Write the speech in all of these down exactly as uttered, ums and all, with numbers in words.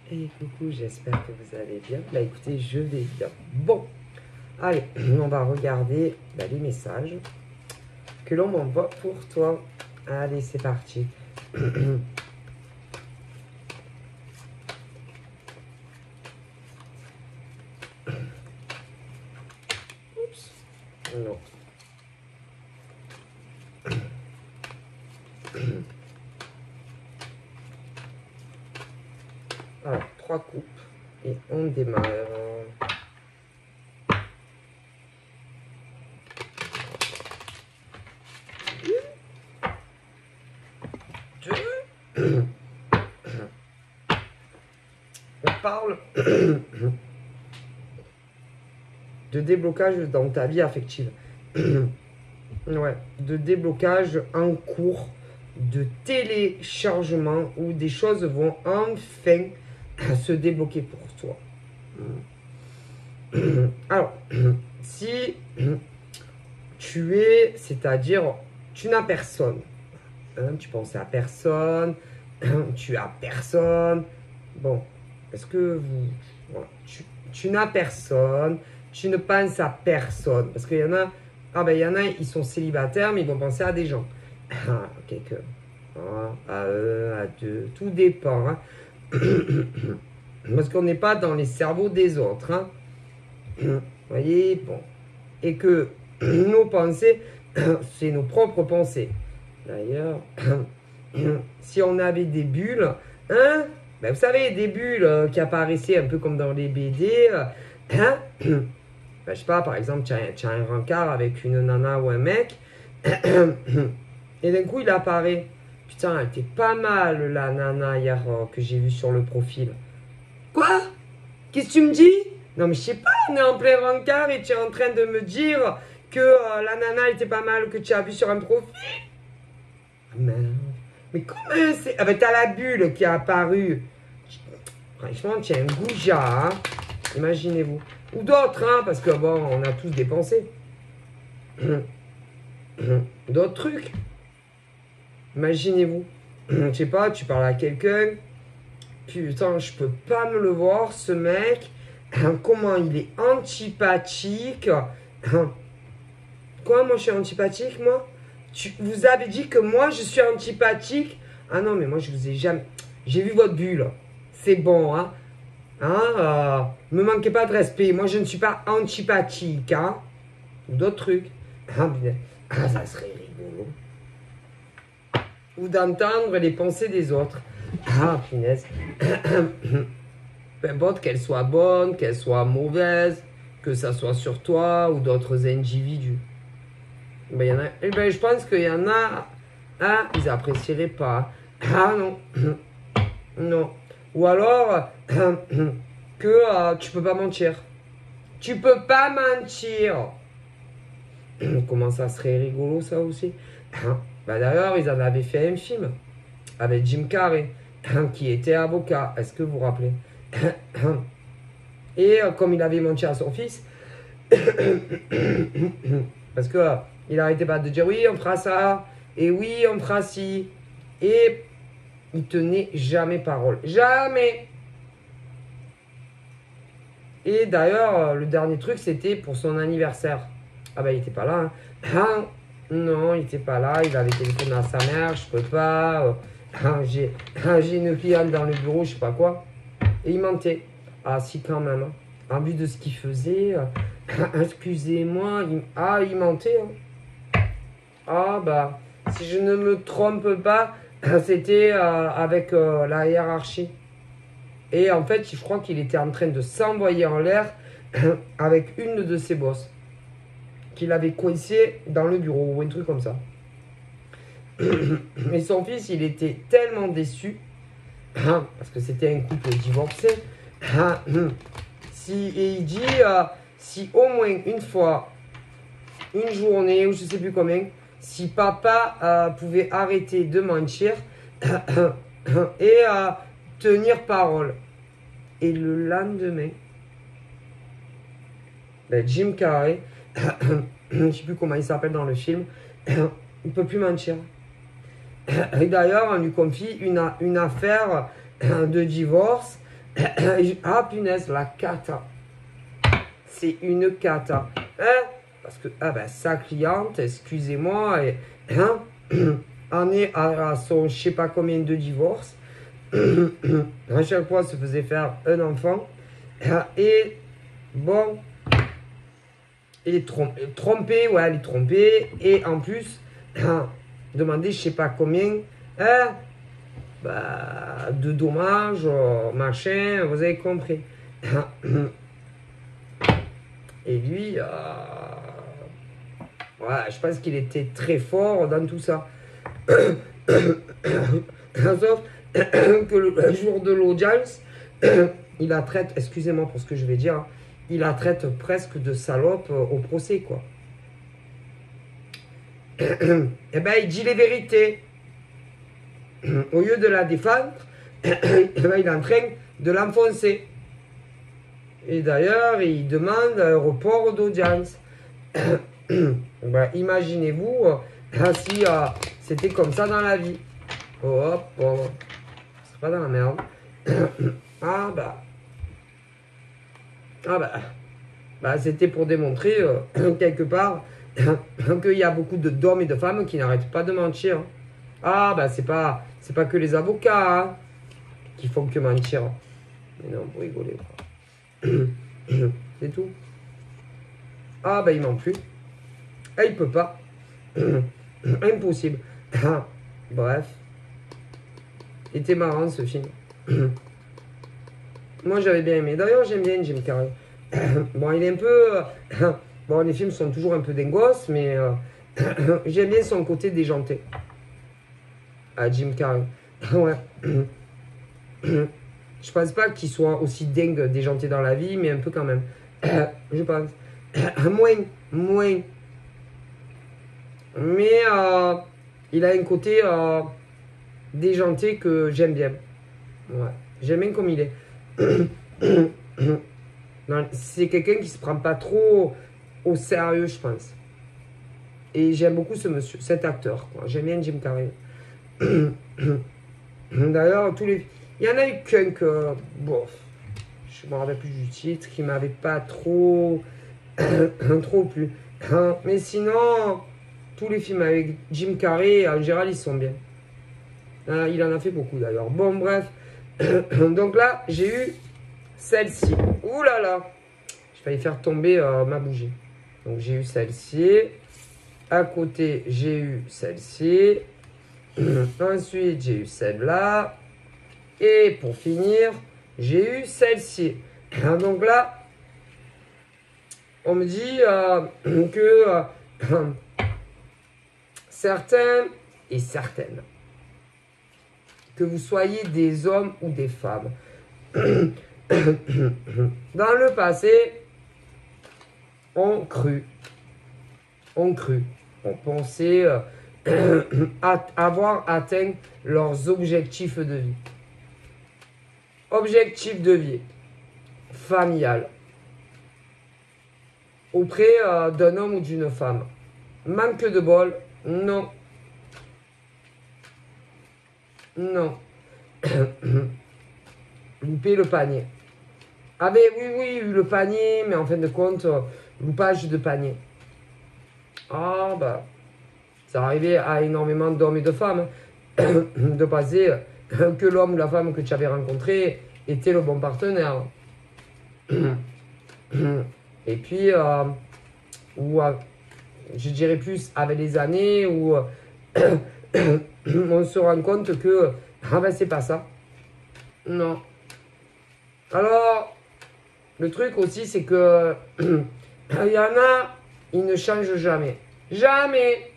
Et coucou, j'espère que vous allez bien. Bah écoutez, je vais bien. Bon, allez, on va regarder bah, les messages que l'on m'envoie pour toi. Allez, c'est parti. Oups, non. Alors, trois coupes et on démarre. Deux. On parle de déblocage dans ta vie affective. Ouais, de déblocage en cours, de téléchargement où des choses vont enfin se débloquer pour toi. Alors, si tu es, c'est-à-dire, tu n'as personne, hein, tu penses à personne, tu as personne, bon, est-ce que vous, voilà, tu, tu n'as personne, tu ne penses à personne, parce qu'il y en a, ah ben il y en a, ils sont célibataires, mais ils vont penser à des gens, ah, quelqu'un, à un, à deux, tout dépend, hein. Parce qu'on n'est pas dans les cerveaux des autres, hein. Vous voyez, bon, et que nos pensées, c'est nos propres pensées. D'ailleurs, si on avait des bulles, hein, ben vous savez, des bulles qui apparaissaient un peu comme dans les B D, hein, ben je sais pas, par exemple, tu as, tu as un rencard avec une nana ou un mec, et d'un coup, il apparaît. Putain, elle était pas mal, la nana, hier, euh, que j'ai vue sur le profil. Quoi? Qu'est-ce que tu me dis? Non, mais je sais pas, on est en plein rencard et tu es en train de me dire que euh, la nana était pas mal, que tu as vu sur un profil. Ah, merde. Mais comment c'est? Ah ben, t'as la bulle qui est apparue. Franchement, tu as un goujat, hein. Imaginez-vous. Ou d'autres, hein, parce que bon, on a tous dépensé. D'autres trucs. Imaginez-vous. Je sais pas, tu parles à quelqu'un. Putain, je peux pas me le voir, ce mec. Comment il est antipathique. Quoi, moi je suis antipathique, moi? Tu, vous avez dit que moi je suis antipathique? Ah non, mais moi je vous ai jamais... J'ai vu votre bulle. C'est bon, hein? Hein euh, me manquez pas de respect. Moi je ne suis pas antipathique, hein? Ou d'autres trucs. Ah, bien. Ah, ça serait rigolo. Ou d'entendre les pensées des autres. Ah, punaise. Peu importe qu'elle soit bonne, qu'elle soit mauvaise, que ça soit sur toi ou d'autres individus. Ben, y en a, eh ben, je pense qu'il y en a, ah, ils apprécieraient pas. Ah non, non. Ou alors, que euh, tu peux pas mentir. Tu peux pas mentir. Comment ça serait rigolo, ça aussi. Ben, d'ailleurs, ils en avaient fait un film avec Jim Carrey, qui était avocat. Est-ce que vous vous rappelez? Et euh, comme il avait menti à son fils, parce que euh, il arrêtait pas de dire oui, on fera ça, et oui, on fera ci, et il tenait jamais parole. Jamais. Et d'ailleurs, euh, le dernier truc, c'était pour son anniversaire. Ah bah, il était pas là. Hein. Ah, non, il était pas là. Il avait téléphoné à sa mère, je peux pas. Euh, ah, j'ai ah, une cliente dans le bureau, je sais pas quoi. Et il mentait. Ah si, quand même. Hein. En vue de ce qu'il faisait. Euh, excusez-moi. Il, ah, il mentait. Hein. Ah bah, si je ne me trompe pas, c'était euh, avec euh, la hiérarchie. Et en fait, je crois qu'il était en train de s'envoyer en l'air avec une de ses bosses. Qu'il avait coincé dans le bureau ou un truc comme ça. Et son fils, il était tellement déçu. Parce que c'était un couple divorcé. Si, et il dit, euh, si au moins une fois, une journée, ou je ne sais plus combien, si papa euh, pouvait arrêter de mentir et euh, tenir parole. Et le lendemain, ben Jim Carrey, je ne sais plus comment il s'appelle dans le film, il ne peut plus mentir. Et d'ailleurs, on lui confie une, une affaire de divorce Ah, punaise, la cata. C'est une cata. Hein? Parce que, ah ben, sa cliente, excusez-moi, et, hein, en est à, à son je sais pas combien de divorces. À chaque fois, se faisait faire un enfant. Et, bon, et trompé, ouais, elle est trompée. Et en plus, demander je sais pas combien, hein, bah, de dommages, machin, vous avez compris. Et lui, euh, ouais, je pense qu'il était très fort dans tout ça. Sauf que le jour de l'audience, il la traite, excusez-moi pour ce que je vais dire, il la traite presque de salope au procès, quoi. Eh ben, il dit les vérités. Au lieu de la défendre, eh ben, il est en train de l'enfoncer. Et d'ailleurs, il demande un report d'audience. Ben, imaginez-vous euh, si euh, c'était comme ça dans la vie. Oh, hop, oh, c'est pas dans la merde. Ah bah. Ah bah. Bah, c'était pour démontrer euh, quelque part qu'il y a beaucoup de d'hommes et de femmes qui n'arrêtent pas de mentir. Ah bah c'est pas c'est pas que les avocats hein, qui font que mentir. Mais non, pour rigoler. C'est tout. Ah bah il ment plus. Ah il peut pas. Impossible. Bref. C'était marrant ce film. Moi j'avais bien aimé. D'ailleurs j'aime bien Jim Carrey. Bon il est un peu... Bon les films sont toujours un peu dingos, mais euh... j'aime bien son côté déjanté. À Jim Carrey. Ouais. Je pense pas qu'il soit aussi dingue déjanté dans la vie, mais un peu quand même. Je pense. Moins. Moins. Mais euh, il a un côté euh, déjanté que j'aime bien. Ouais. J'aime bien comme il est. C'est quelqu'un qui se prend pas trop au sérieux, je pense. Et j'aime beaucoup ce monsieur, cet acteur. J'aime bien Jim Carrey. D'ailleurs, tous les... il y en a eu qu'un que... Bon, je me rappelle plus du titre, qui m'avait pas trop... trop plu. Mais sinon, tous les films avec Jim Carrey, en général, ils sont bien. Il en a fait beaucoup d'ailleurs. Bon, bref. Donc là, j'ai eu celle-ci. Ouh là là. J'ai failli faire tomber euh, ma bougie. Donc j'ai eu celle-ci. À côté, j'ai eu celle-ci. Ensuite, j'ai eu celle-là. Et pour finir, j'ai eu celle-ci. Donc là, on me dit euh, que euh, certains et certaines, que vous soyez des hommes ou des femmes, dans le passé, on cru, on cru, on pensait euh, avoir atteint leurs objectifs de vie. Objectif de vie familial auprès euh, d'un homme ou d'une femme. Manque de bol, non. Non. Louper le panier. Ah ben oui, oui, le panier, mais en fin de compte, euh, loupage de panier. Ah bah, ça arrivait à énormément d'hommes et de femmes de passer que l'homme ou la femme que tu avais rencontré était le bon partenaire. Et puis, euh, ou, euh, je dirais plus avec les années, où euh, on se rend compte que, ah ben c'est pas ça. Non. Alors, le truc aussi, c'est que, il y en a, ils ne changent jamais. Jamais.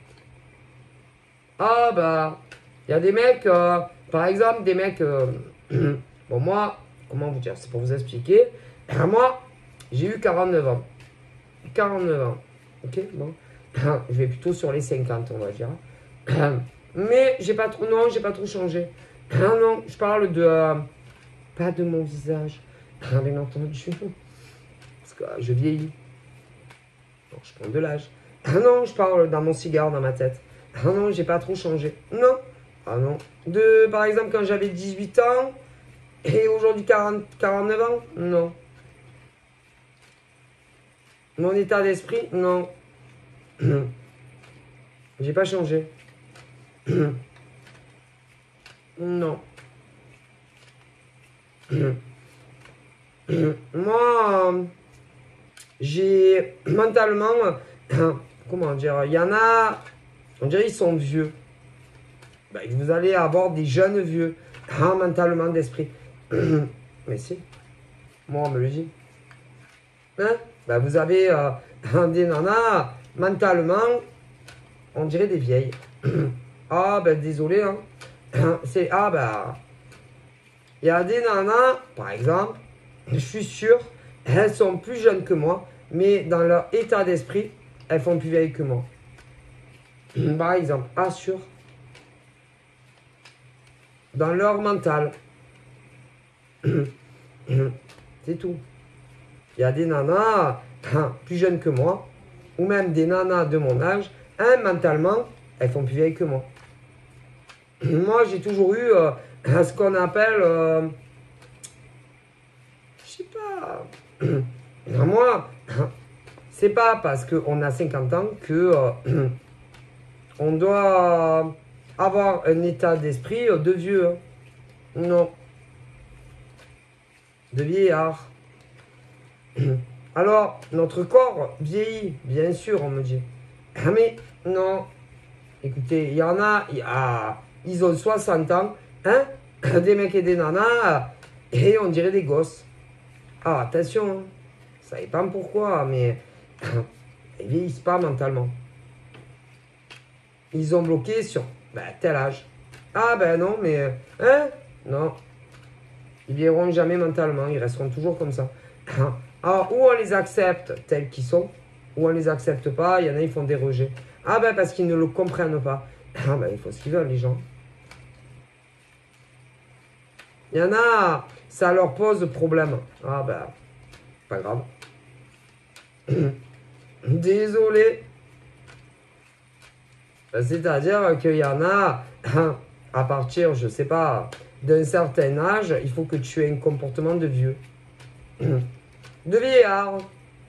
Ah bah, il y a des mecs, euh, par exemple, des mecs, euh, bon moi, comment vous dire, c'est pour vous expliquer, moi, j'ai eu quarante-neuf ans. quarante-neuf ans. Ok, bon. Je vais plutôt sur les cinquante, on va dire. Mais j'ai pas trop, non, j'ai pas trop changé. Non, non, je parle de, euh, pas de mon visage, bien entendu. Parce que euh, je vieillis. Donc je prends de l'âge. Ah non, je parle dans mon cigare, dans ma tête. Ah non, j'ai pas trop changé. Non. Ah non. De, par exemple, quand j'avais dix-huit ans, Et aujourd'hui, quarante, quarante-neuf ans? Non. Mon état d'esprit? Non. J'ai pas changé. Non. Moi, euh, j'ai mentalement, euh, comment dire, il y en a, on dirait ils sont vieux. Ben, vous allez avoir des jeunes vieux, hein, mentalement d'esprit. Mais si, moi on me le dit. Hein? Ben, vous avez euh, des nanas, mentalement, on dirait des vieilles. Ah ben désolé, hein. C'est, ah ben, il y a des nanas, par exemple, je suis sûr, elles sont plus jeunes que moi, mais dans leur état d'esprit, elles font plus vieilles que moi. Par exemple, assure, dans leur mental, c'est tout. Il y a des nanas plus jeunes que moi, ou même des nanas de mon âge, hein, mentalement, elles font plus vieilles que moi. Moi, j'ai toujours eu euh, ce qu'on appelle, euh, je sais pas, moi, c'est pas parce qu'on a cinquante ans que euh, on doit avoir un état d'esprit de vieux. Hein. Non. De vieillard. Alors, notre corps vieillit, bien sûr, on me dit. Ah, mais non. Écoutez, il y en a, y a, ils ont soixante ans, hein, des mecs et des nanas, et on dirait des gosses. Ah, attention, hein. Ça dépend pourquoi, mais ils vieillissent pas mentalement. Ils ont bloqué sur ben, tel âge. Ah ben non, mais... Hein? Non. Ils vieilliront jamais mentalement, ils resteront toujours comme ça. Alors, ou on les accepte tels qu'ils sont, ou on les accepte pas, il y en a, ils font des rejets. Ah ben parce qu'ils ne le comprennent pas. Ah ben il faut ce qu'ils veulent, les gens. Il y en a, ça leur pose problème. Ah ben, pas grave. Désolé. C'est-à-dire qu'il y en a, à partir, je sais pas, d'un certain âge, il faut que tu aies un comportement de vieux. De vieillard.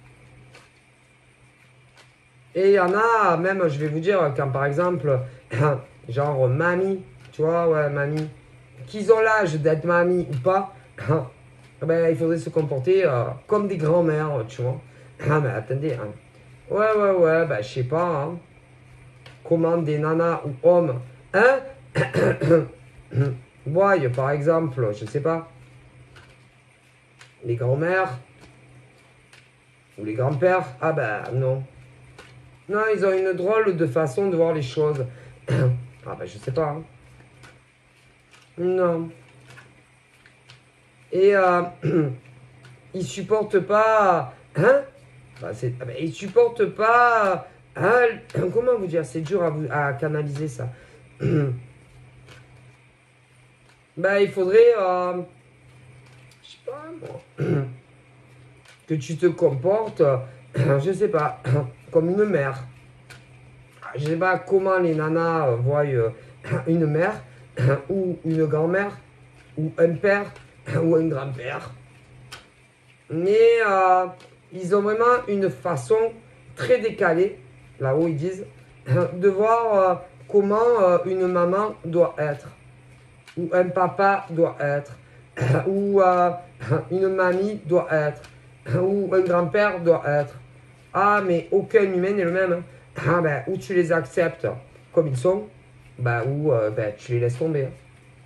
Et il y en a, même, je vais vous dire, quand par exemple, genre mamie, tu vois, ouais, mamie, qu'ils ont l'âge d'être mamie ou pas, ben, il faudrait se comporter euh, comme des grands-mères, tu vois. Ah, mais attendez, hein. Ouais, ouais, ouais, ben, je sais pas, hein. Comment des nanas ou hommes, hein, voient, par exemple, je sais pas, les grands-mères ou les grands-pères, ah ben, non. Non, ils ont une drôle de façon de voir les choses. Ah ben, je sais pas. Hein. Non. Et euh, ils supportent pas... Hein bah, c'est, ah ben, ils supportent pas... Hein, comment vous dire? C'est dur à, vous, à canaliser ça. Ben, il faudrait... Euh, je sais pas, moi... que tu te comportes... Je sais pas... Comme une mère. Je sais pas comment les nanas voient une mère, ou une grand-mère, ou un père, ou un grand-père. Mais euh, ils ont vraiment une façon très décalée, là où ils disent, de voir euh, comment euh, une maman doit être, ou un papa doit être, ou euh, une mamie doit être, ou un grand-père doit être. Ah, mais aucun humain n'est le même. Hein. Ah, ben, ou tu les acceptes comme ils sont, ben, ou euh, ben, tu les laisses tomber. Hein.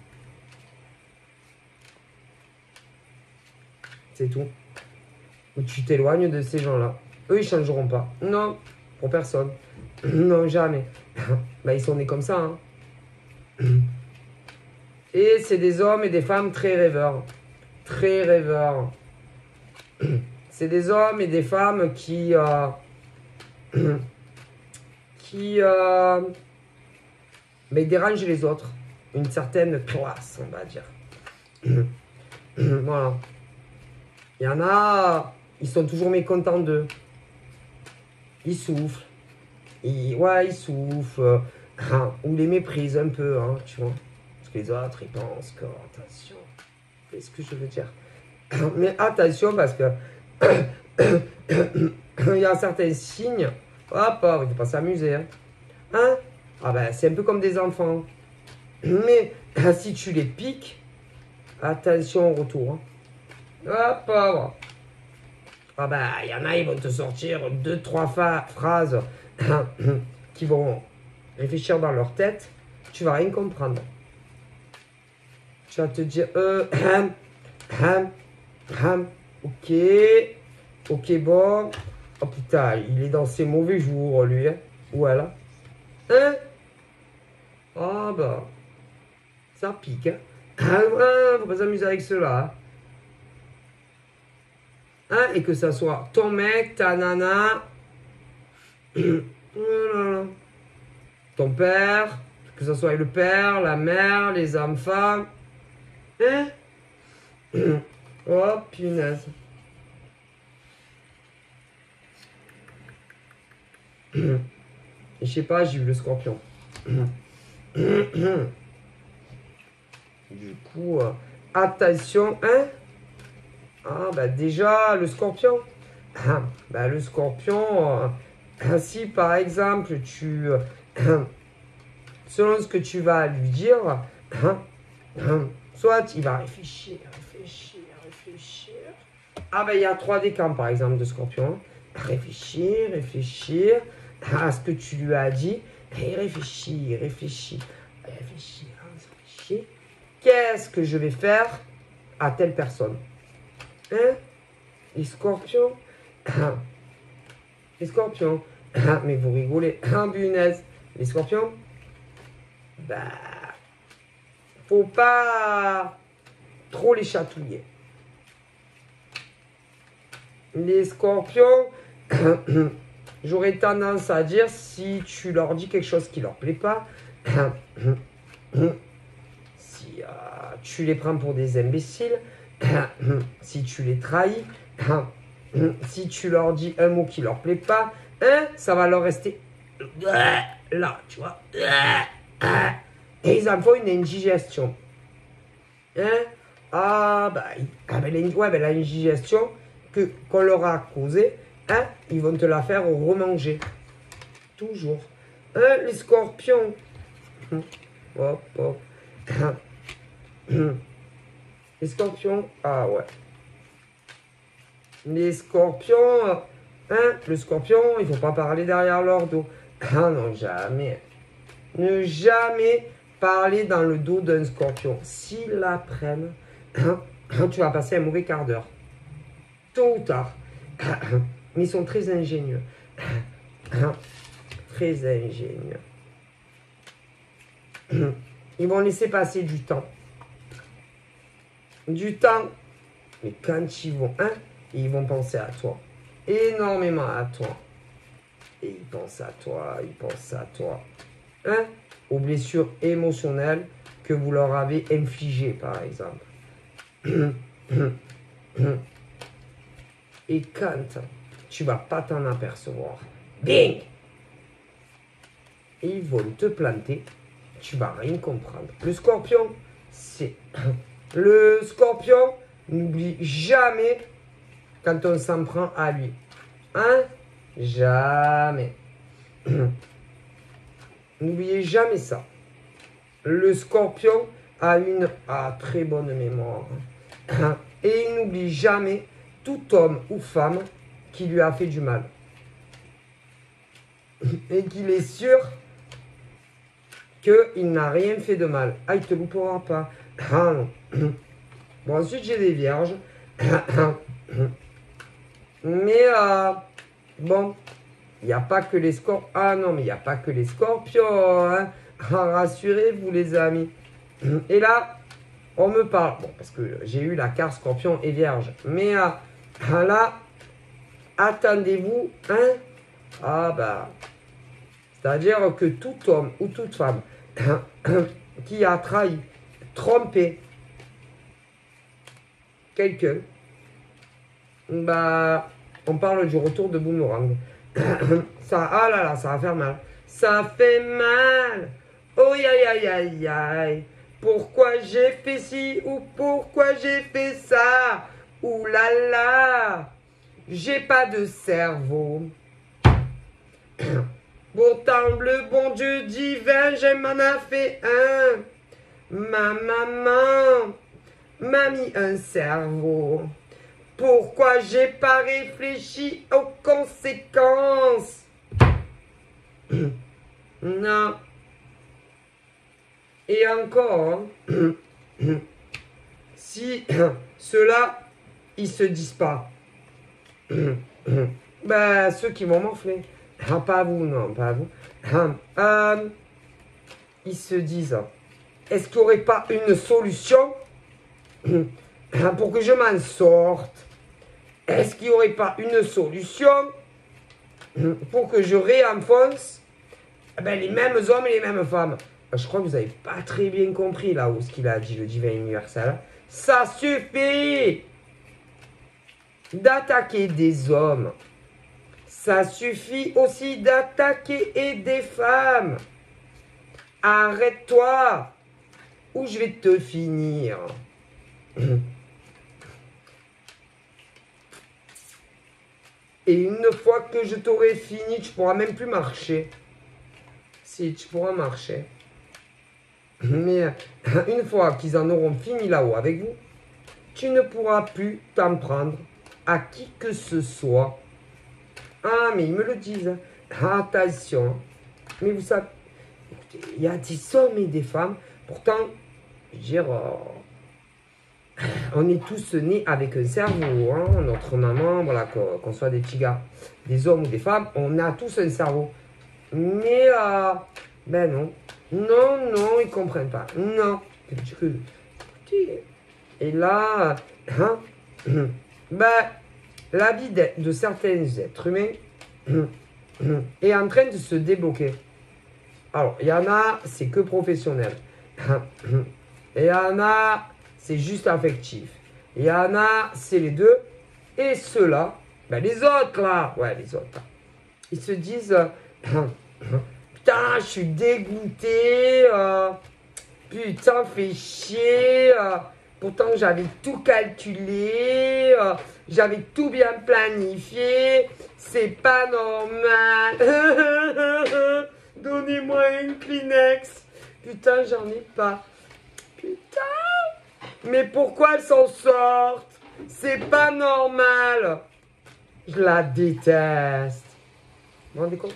C'est tout. Ou tu t'éloignes de ces gens-là. Eux, ils changeront pas. Non, pour personne. Non, jamais. Ben, ils sont nés comme ça. Hein. Et c'est des hommes et des femmes très rêveurs. Très rêveurs. C'est des hommes et des femmes qui... Euh, qui euh, mais dérange les autres. Une certaine classe, on va dire. Voilà. Il y en a, ils sont toujours mécontents d'eux. Ils soufflent. Ils, ouais, ils soufflent. Ou les méprisent un peu, hein, tu vois. Parce que les autres, ils pensent que, attention, ce que je veux dire. Mais attention parce que il y a certains signes. Hop, hop, il ne faut pas s'amuser. Hein. Hein? Ah ben, c'est un peu comme des enfants. Mais si tu les piques, attention au retour. Hein. Hop, hop. Ah ben, il y en a, ils vont te sortir deux, trois phrases qui vont réfléchir dans leur tête. Tu vas rien comprendre. Tu vas te dire, euh, ham, ham, ham, ok, ok, bon. Oh putain, il est dans ses mauvais jours, lui. Hein. Ou elle. Hein? Ah bah, ça pique. Hein? Ah, faut pas s'amuser avec cela. Hein? Hein? Et que ça soit ton mec, ta nana, ton père, que ce soit le père, la mère, les enfants. Hein? Oh punaise. Je sais pas, j'ai eu le scorpion. Du coup, euh, attention, hein? Ah, bah déjà, le scorpion. Ah, bah le scorpion, euh, si par exemple, tu... Euh, selon ce que tu vas lui dire, hein, hein, soit il va réfléchir, réfléchir, réfléchir. Ah, bah il y a trois décans, par exemple, de scorpion. Réfléchir, réfléchir à ce que tu lui as dit. Et réfléchir, réfléchir, réfléchir, réfléchir. Qu'est-ce que je vais faire à telle personne? Hein? Les scorpions? Les scorpions? Mais vous rigolez. Ah, punaise. Les scorpions? Bah, faut pas trop les chatouiller. Les scorpions, j'aurais tendance à dire, si tu leur dis quelque chose qui leur plaît pas, si euh, tu les prends pour des imbéciles, si tu les trahis, si tu leur dis un mot qui leur plaît pas, hein, ça va leur rester là, tu vois. Et ils en font une indigestion. Hein? Ah, bah, ah, ben, ouais, ben, la indigestion que, qu'on leur a causée, hein, ils vont te la faire remanger. Toujours. Hein, les scorpions. Hop, hop. Les scorpions, ah ouais. Les scorpions, hein, le scorpion, il ne faut pas parler derrière leur dos. Ah non, jamais. Ne jamais parler dans le dos d'un scorpion. S'ils l'apprennent, tu vas passer un mauvais quart d'heure. Tôt ou tard. Mais ils sont très ingénieux. Très ingénieux. Ils vont laisser passer du temps. Du temps. Mais quand ils vont, hein, ils vont penser à toi. Énormément à toi. Et ils pensent à toi, ils pensent à toi. Hein? Aux blessures émotionnelles que vous leur avez infligées, par exemple. Et quand tu vas pas t'en apercevoir, bing! Et ils vont te planter, tu vas rien comprendre. Le scorpion, c'est... Le scorpion, n'oublie jamais quand on s'en prend à lui. Hein? Jamais. N'oubliez jamais ça. Le scorpion a une a très bonne mémoire. Et il n'oublie jamais tout homme ou femme qui lui a fait du mal. Et qu'il est sûr qu'il n'a rien fait de mal. Ah, il ne te loupera pas. Ah non. Bon, ensuite, j'ai des vierges. Mais, euh, bon, il n'y a pas que les scorpions. Ah non, mais il n'y a pas que les scorpions. Hein. Rassurez-vous, les amis. Et là, on me parle. Bon, parce que j'ai eu la carte scorpion et vierge. Mais euh, là, attendez-vous. Hein. Ah bah. C'est-à-dire que tout homme ou toute femme qui a trahi, trompé quelqu'un, bah, on parle du retour de boomerang. Ça, ah là là, ça va faire mal. Ça fait mal. Oh aïe aïe aïe aïe. pourquoi j'ai fait ci ou pourquoi j'ai fait ça. Ouh là là, j'ai pas de cerveau. Pourtant le bon Dieu divin, je m'en a fait un. Ma maman m'a mis un cerveau. Pourquoi j'ai pas réfléchi aux conséquences? Non. Et encore, si ceux-là, ils se disent pas, ben, ceux qui vont m'enfler, ah, pas vous, non, pas vous, euh, ils se disent, est-ce qu'il n'y aurait pas une solution pour que je m'en sorte? Est-ce qu'il n'y aurait pas une solution pour que je réenfonce ben, les mêmes hommes et les mêmes femmes? Je crois que vous n'avez pas très bien compris là où ce qu'il a dit, le divin universel. Ça suffit d'attaquer des hommes. Ça suffit aussi d'attaquer et des femmes. Arrête-toi ou je vais te finir. Et une fois que je t'aurai fini, tu pourras même plus marcher. Si, tu pourras marcher. Mais une fois qu'ils en auront fini là-haut avec vous, tu ne pourras plus t'en prendre à qui que ce soit. Ah, mais ils me le disent. Attention. Mais vous savez, écoutez, il y a des hommes et des femmes. Pourtant, je veux dire, euh, on est tous nés avec un cerveau. Hein, notre maman, voilà, qu'on qu'on soit des petits gars, des hommes ou des femmes, on a tous un cerveau. Mais, euh, ben non. Non, non, ils ne comprennent pas. Non. Et là, hein, ben, la vie de, de certains êtres humains est en train de se débloquer. Alors, il y en a, c'est que professionnel. Et il y en a, c'est juste affectif. Il y en a, c'est les deux. Et ceux-là, ben les autres là, ouais, les autres là, ils se disent... Putain, je suis dégoûté. Euh, putain, fait chier. Euh, pourtant, j'avais tout calculé. Euh, j'avais tout bien planifié. C'est pas normal. Donnez-moi une Kleenex. Putain, j'en ai pas. Putain. Mais pourquoi elles s'en sortent? C'est pas normal. Je la déteste. Vous vous rendez compte?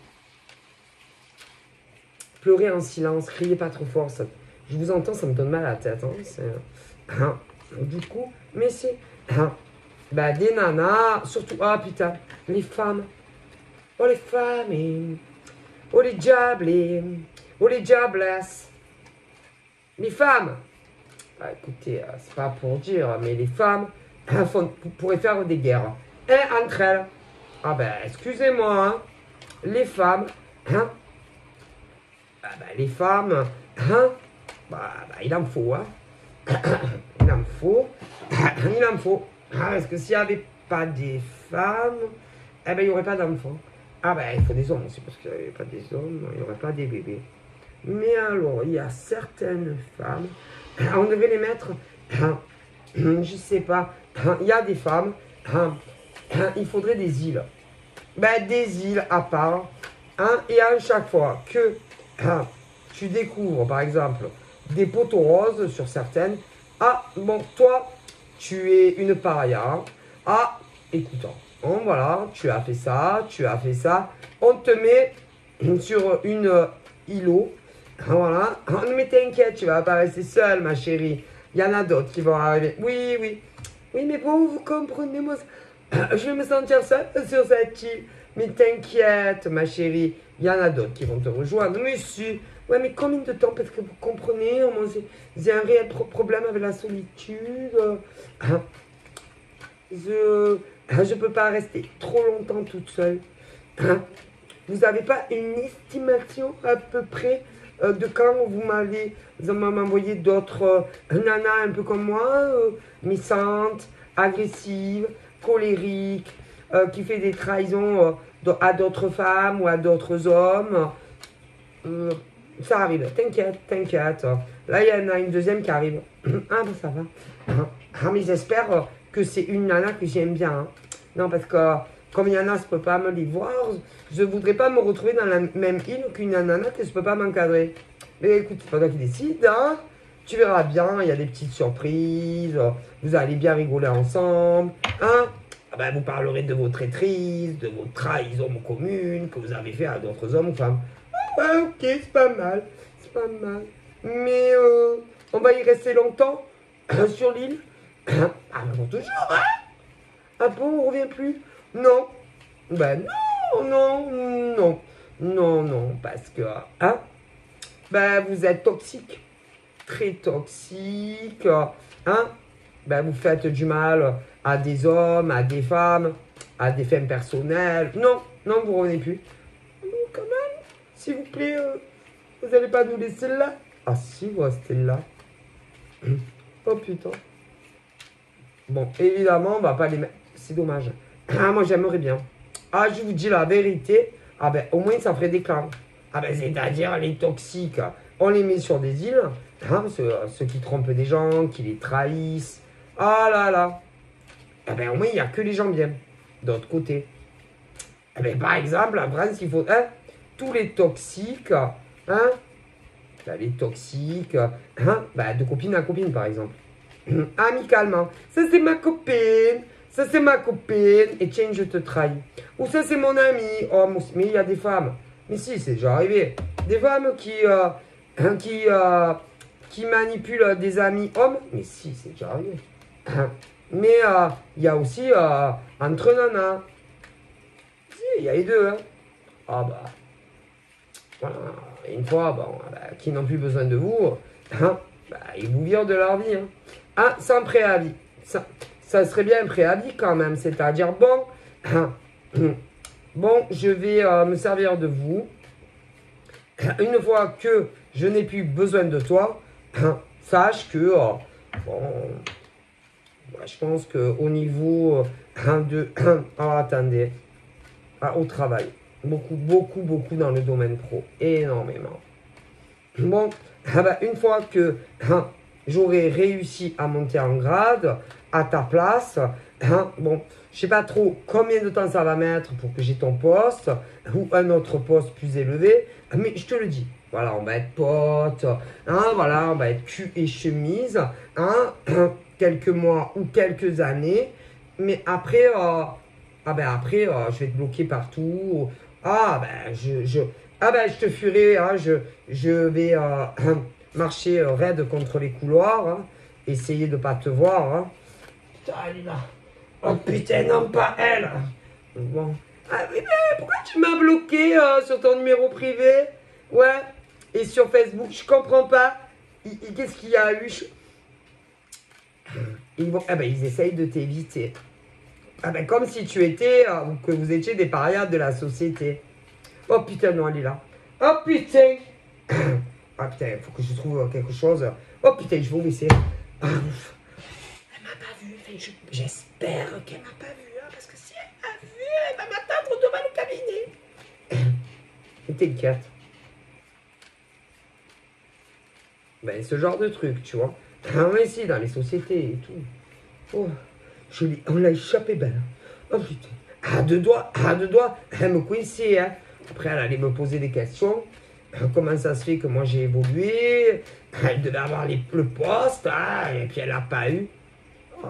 Pleurer en silence, criez pas trop fort. Ça, je vous entends, ça me donne mal à la tête. Hein, hein, du coup, mais c'est... Hein, bah, des nanas, surtout... Ah, putain, les femmes. Oh, les femmes. Et, oh, les diables. Et, oh, les diablesses. Les femmes. Bah, écoutez, c'est pas pour dire, mais les femmes hein, font, pourraient faire des guerres. Et entre elles. Ah, ben, excusez-moi, hein, les femmes... Hein, Ah bah, les femmes, hein, bah, bah, il en faut, hein. Il en faut, il en faut. Ah, parce que s'il n'y avait pas des femmes, eh ben, il n'y aurait pas d'enfants. Ah ben, il faut des hommes aussi, parce qu'il n'y avait pas des hommes, il n'y aurait pas des bébés. Mais alors, il y a certaines femmes, on devait les mettre, je sais pas, il y a des femmes, il faudrait des îles. Ben, des îles à part, hein, et à chaque fois que ah, tu découvres par exemple des poteaux roses sur certaines. Ah, bon, toi, tu es une paria. Ah, écoute, bon, voilà, tu as fait ça, tu as fait ça. On te met sur une îlot. Voilà, mais t'inquiète, tu vas pas rester seule, ma chérie. Il y en a d'autres qui vont arriver. Oui, oui. Oui, mais bon, vous comprenez, moi, je vais me sentir seule sur cette île. Mais t'inquiète, ma chérie, il y en a d'autres qui vont te rejoindre. Mais si, ouais, mais combien de temps? Parce que vous comprenez, moi, j'ai un réel pro problème avec la solitude. Je je peux pas rester trop longtemps toute seule. Vous n'avez pas une estimation à peu près euh, de quand vous m'allez m'envoyer d'autres euh, nanas un peu comme moi, euh, méchantes, agressives, colériques, euh, qui fait des trahisons euh, à d'autres femmes ou à d'autres hommes. Euh, Ça arrive, t'inquiète, t'inquiète. Là, il y en a une deuxième qui arrive. Ah, ben ça va. Ah, mais j'espère que c'est une nana que j'aime bien. Hein. Non, parce que comme il y en a, je ne peux pas me les voir. Je ne voudrais pas me retrouver dans la même île qu'une nana que je ne peux pas m'encadrer. Mais écoute, c'est pas toi qui décide. Hein. Tu verras bien, il y a des petites surprises. Vous allez bien rigoler ensemble. Hein. Ah ben, vous parlerez de vos traîtrises, de vos trahisons communes que vous avez fait à d'autres hommes ou femmes. Ah, ok, c'est pas mal. C'est pas mal. Mais euh, on va y rester longtemps sur l'île. Ah, ben pour toujours, hein. Ah bon, on revient plus? Non. Ben non, non, non. Non, non, parce que, hein, ben vous êtes toxique. Très toxique. Hein? Ben vous faites du mal à des hommes, à des femmes, à des femmes personnelles. Non, non, vous revenez plus. Non, quand même, s'il vous plaît, euh, vous n'allez pas nous laisser là? Ah si, vous restez là. Oh putain. Bon, évidemment, on va pas les mettre. C'est dommage. Ah, moi, j'aimerais bien. Ah, je vous dis la vérité. Ah ben, au moins, ça ferait des clans. Ah ben, c'est-à-dire les toxiques. On les met sur des îles. Hein, ceux, ceux qui trompent des gens, qui les trahissent. Ah là là. Ah ben, au moins, il n'y a que les gens bien. D'autre côté. Ah ben, par exemple, en France, il faut... Hein, tous les toxiques... Hein, ben, les toxiques... Hein, ben, de copine à copine, par exemple. Amicalement. Ça, c'est ma copine. Ça, c'est ma copine. Et tiens, je te trahis. Ou ça, c'est mon ami. Oh, mais il y a des femmes. Mais si, c'est déjà arrivé. Des femmes qui... Euh, qui... Euh, qui manipulent des amis hommes. Mais si, c'est déjà arrivé. Mais euh, il y a aussi euh, entre nanas. Si, il y a les deux. Hein. Ah bah... Voilà. Et une fois, bon, bah, qui n'ont plus besoin de vous, hein, bah, ils vous virent de leur vie. Hein. Ah, sans préavis. Ça, ça serait bien un préavis quand même. C'est-à-dire, bon, hein, bon, je vais euh, me servir de vous. Une fois que je n'ai plus besoin de toi, hein, sache que, euh, bon, bah, je pense qu'au niveau hein, de... Oh, attendez. Ah, au travail. Beaucoup, beaucoup, beaucoup dans le domaine pro. Énormément. Bon, ah bah, une fois que hein, j'aurai réussi à monter en grade à ta place, hein, bon, je sais pas trop combien de temps ça va mettre pour que j'ai ton poste ou un autre poste plus élevé, mais je te le dis. Voilà, on va être potes, hein, voilà, on va être cul et chemise, hein, quelques mois ou quelques années, mais après, euh, ah ben après, euh, je vais te bloquer partout. Ah ben je, je, ah ben, je te fuirai, hein, je, je vais euh, marcher euh, raide contre les couloirs, hein, essayer de ne pas te voir. Hein. Putain, elle est là. Oh putain, non, pas elle. Bon. Ah mais, mais pourquoi tu m'as bloqué euh, sur ton numéro privé? Ouais. Et sur Facebook, je comprends pas. Qu'est-ce qu'il y a eu? Ils vont, ah ben, ils essayent de t'éviter. Ah ben, comme si tu étais, euh, ou que vous étiez des parias de la société. Oh putain, non, elle est là. Oh putain. Ah putain, il faut que je trouve quelque chose. Oh putain, je vais vous laisser. Ah, ouf. Elle m'a pas vu. J'espère qu'elle m'a pas vu. Hein, parce que si elle m'a vu, elle va m'attendre devant le cabinet. Et t'inquiète. Ben, ce genre de truc, tu vois. Ah, mais ici, dans les sociétés et tout. Oh, je l'ai, on l'a échappé belle. Oh putain. À deux doigts, à deux doigts, elle me coinçait, hein. Après, elle allait me poser des questions. Comment ça se fait que moi j'ai évolué? Elle devait avoir les, le poste, hein, et puis elle n'a pas eu. Oh.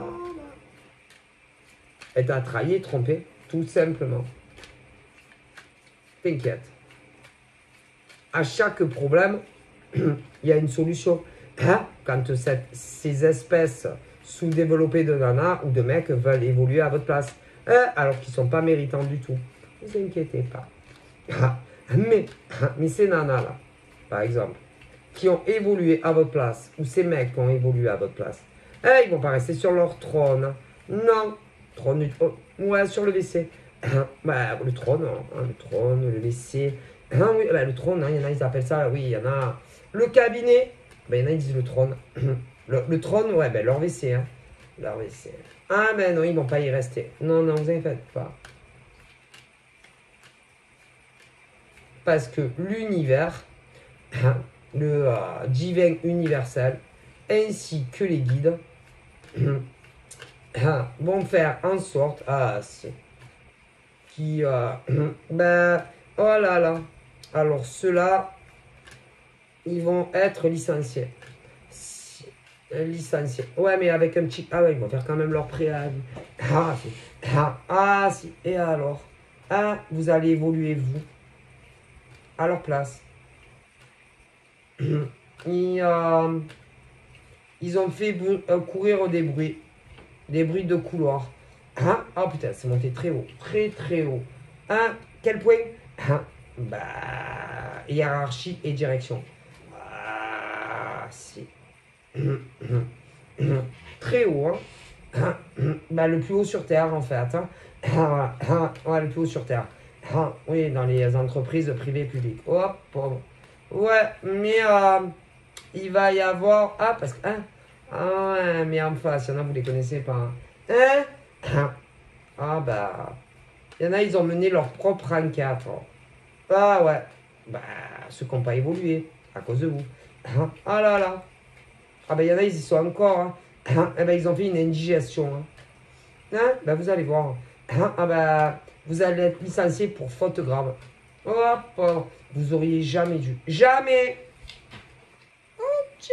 Elle t'a trahi et trompé, tout simplement. T'inquiète. À chaque problème, il y a une solution. Hein? Quand cette, ces espèces sous-développées de nanas ou de mecs veulent évoluer à votre place, hein? Alors qu'ils ne sont pas méritants du tout. Ne vous inquiétez pas. Mais, mais ces nanas-là, par exemple, qui ont évolué à votre place, ou ces mecs qui ont évolué à votre place, hein, ils ne vont pas rester sur leur trône. Non. Trône, oh, ouais, sur le W C. Bah, le trône, hein, le trône, le W C. Hein, oui, bah, le trône, hein, il y en a, ils appellent ça, oui, il y en a. Le cabinet, bah, il y en a, ils disent le trône. Le, le trône, ouais, bah, leur W C, hein. Leur W C. Ah, ben non, ils ne vont pas y rester. Non, non, vous inquiétez pas. Parce que l'univers le euh, divin universel, ainsi que les guides, vont faire en sorte ah, qui, euh, ben, oh là là, alors ceux-là, ils vont être licenciés. Licenciés. Ouais, mais avec un petit... Ah ouais, ils vont faire quand même leur préavis. Ah, si. Ah, ah, si. Et alors? Ah, vous allez évoluer, vous, à leur place. Ils, euh, ils ont fait euh, courir des bruits. Des bruits de couloir. Ah, oh putain, c'est monté très haut. Très, très haut. Ah, quel point? Ah, bah, hiérarchie et direction. Ah, si. Très haut, hein. Bah, le plus haut sur Terre, en fait. Hein. Ouais, le plus haut sur Terre. Oui, dans les entreprises privées et publiques. Hop, pauvre. Ouais, mais euh, il va y avoir... Ah, parce que... Hein, ah ouais, mais en face, il y en a, vous les connaissez pas. Hein? Ah bah... Il y en a, ils ont mené leur propre enquête. Ah ouais. Bah, ceux qui n'ont pas évolué, à cause de vous. Ah là là. Ah ben, il y en a, ils y sont encore. Hein. Eh ben, ils ont fait une indigestion. Hein. Hein? Ben, vous allez voir. Ah ben, vous allez être licencié pour faute grave. Hop, oh, vous auriez jamais dû. Jamais. Oh, tiens.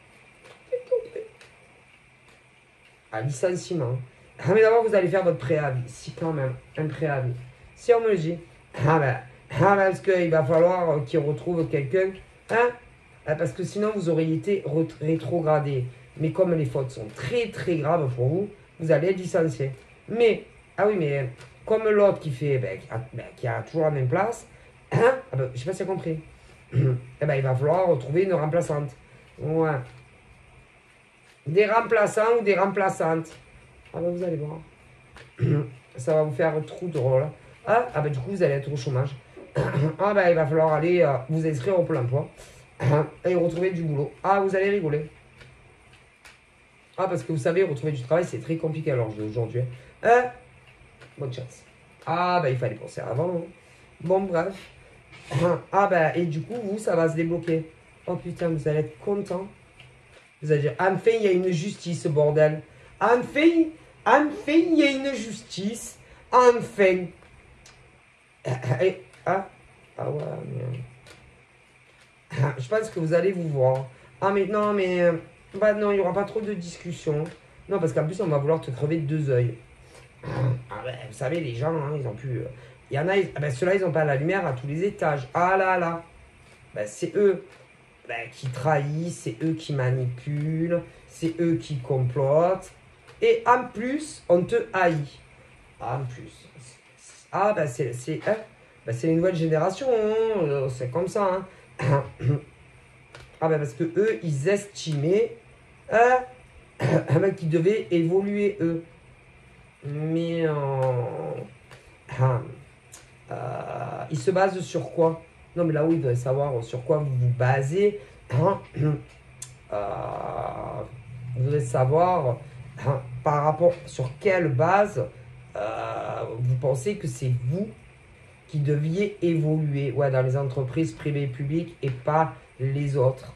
Ah, licenciement. Ah, mais d'abord, vous allez faire votre préavis. Si, quand même, un préavis. Si on me le dit. Ah ben, ah ben parce qu'il va falloir qu'ils retrouvent quelqu'un. Hein? Parce que sinon, vous auriez été rétrogradé. Mais comme les fautes sont très très graves pour vous, vous allez être licencié. Mais, ah oui, mais comme l'autre qui fait, ben, qui, a, ben, qui a toujours la même place, hein, ah ben, je sais pas si tu as compris. Eh ben, il va falloir retrouver une remplaçante. Ouais. Des remplaçants ou des remplaçantes. Ah ben, vous allez voir. Ça va vous faire trop drôle. Ah, ah ben, du coup, vous allez être au chômage. Ah ben, il va falloir aller euh, vous inscrire au Pôle emploi. Et retrouver du boulot. Ah, vous allez rigoler. Ah, parce que vous savez, retrouver du travail, c'est très compliqué alors aujourd'hui. Hein? Bonne chance. Ah, bah, il fallait penser avant. Hein. Bon, bref. Ah, bah, et du coup, vous, ça va se débloquer. Oh putain, vous allez être content. Vous allez dire, enfin, il y a une justice, bordel. Enfin, enfin, il y a une justice. Enfin. Et, ah, ah ouais, mais... Je pense que vous allez vous voir. Ah, mais non, mais... Euh, bah non, il n'y aura pas trop de discussion. Non, parce qu'en plus, on va vouloir te crever de deux yeux. Ah, bah, vous savez, les gens, hein, ils ont pu... Euh, il y en a, ils, ah, bah, ceux-là, ils n'ont pas la lumière à tous les étages. Ah là là. Bah, c'est eux bah, qui trahissent, c'est eux qui manipulent, c'est eux qui complotent. Et en plus, on te haït. Ah, en plus. Ah, bah, c'est... C'est hein, bah, les nouvelles générations. Hein, c'est comme ça, hein. Ah ben parce que eux, ils estimaient euh, qu'ils devaient évoluer eux. Mais euh, euh, ils se basent sur quoi? Non mais là où ils veulent savoir sur quoi vous vous basez. Hein, euh, vous voudrez savoir hein, par rapport sur quelle base euh, vous pensez que c'est vous qui deviez évoluer ouais, dans les entreprises privées et publiques et pas les autres.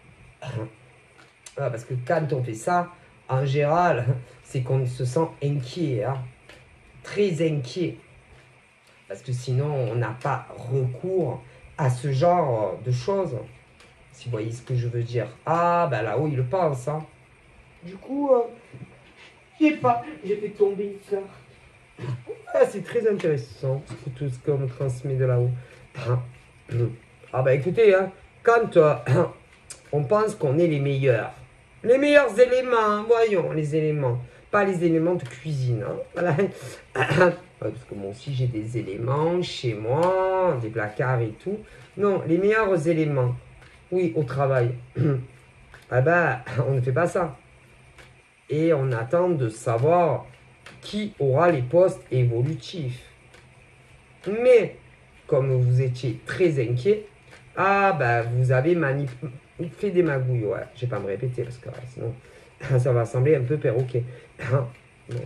Ah, parce que quand on fait ça, en général, c'est qu'on se sent inquiet, hein, très inquiet. Parce que sinon, on n'a pas recours à ce genre de choses. Si vous voyez ce que je veux dire. Ah, ben là-haut, il le pense. Hein. Du coup, euh, j'ai pas, j'ai fait tomber une carte. Ah, c'est très intéressant, tout ce qu'on me transmet de là-haut. Ah bah écoutez, hein, quand euh, on pense qu'on est les meilleurs, les meilleurs éléments, voyons les éléments, pas les éléments de cuisine. Hein, voilà. Parce que moi aussi j'ai des éléments chez moi, des placards et tout. Non, les meilleurs éléments, oui, au travail. Ah bah, on ne fait pas ça. Et on attend de savoir qui aura les postes évolutifs. Mais, comme vous étiez très inquiet, ah bah vous avez fait des magouilles, ouais. Je vais pas me répéter parce que ouais, sinon ça va sembler un peu perroquet. Bon.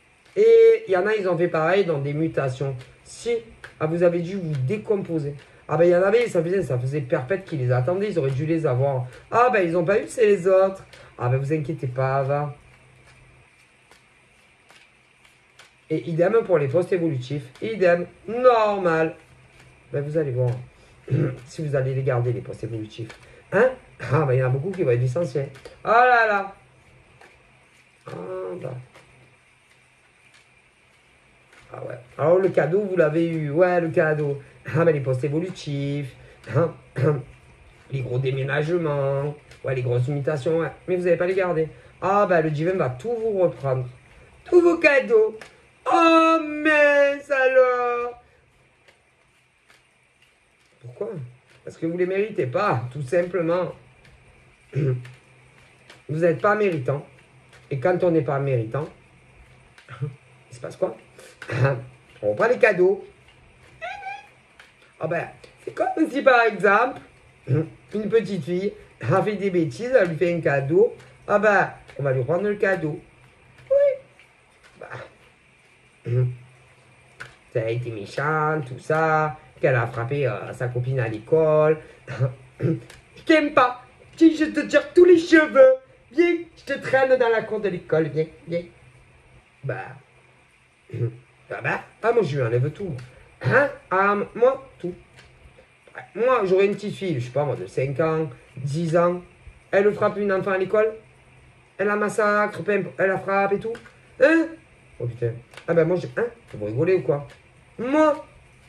Et il y en a, ils ont fait pareil dans des mutations. Si ah, vous avez dû vous décomposer. Ah ben il y en avait, ça faisait, ça faisait perpète qu'ils les attendaient, ils auraient dû les avoir. Ah ben ils n'ont pas eu, c'est les autres. Ah ben vous inquiétez pas, va. Et idem pour les postes évolutifs. Idem, normal. Ben vous allez voir. Si vous allez les garder, les postes évolutifs. Hein? Ah ben il y en a beaucoup qui vont être licenciés. Oh là là. Ah bah. Ah ouais. Alors le cadeau, vous l'avez eu. Ouais, le cadeau. Ah ben les postes évolutifs. Hein? Les gros déménagements. Ouais, les grosses imitations. Ouais. Mais vous n'allez pas les garder. Ah ben le divin va tout vous reprendre. Tous vos cadeaux. Oh mais alors. Pourquoi? Parce que vous ne les méritez pas, tout simplement. Vous n'êtes pas méritant. Et quand on n'est pas méritant, il se passe quoi? On prend les cadeaux. Ah ben, c'est comme si par exemple, une petite fille a fait des bêtises, elle lui fait un cadeau. Ah ben, on va lui prendre le cadeau. Oui. Bah. Ça a été méchant, tout ça. Qu'elle a frappé euh, sa copine à l'école. Je t'aime pas. Si je te tire tous les cheveux. Viens, je te traîne dans la cour de l'école. Viens, viens. Bah. Ah bah. Ah, moi, je lui enlève tout. Hein? Ah, moi, tout. Moi, j'aurais une petite fille, je sais pas moi, de cinq ans, dix ans. Elle frappe une enfant à l'école. Elle la massacre, elle la frappe et tout. Hein? Oh putain. Ah ben moi, je... Hein? Vous rigolez ou quoi? Moi?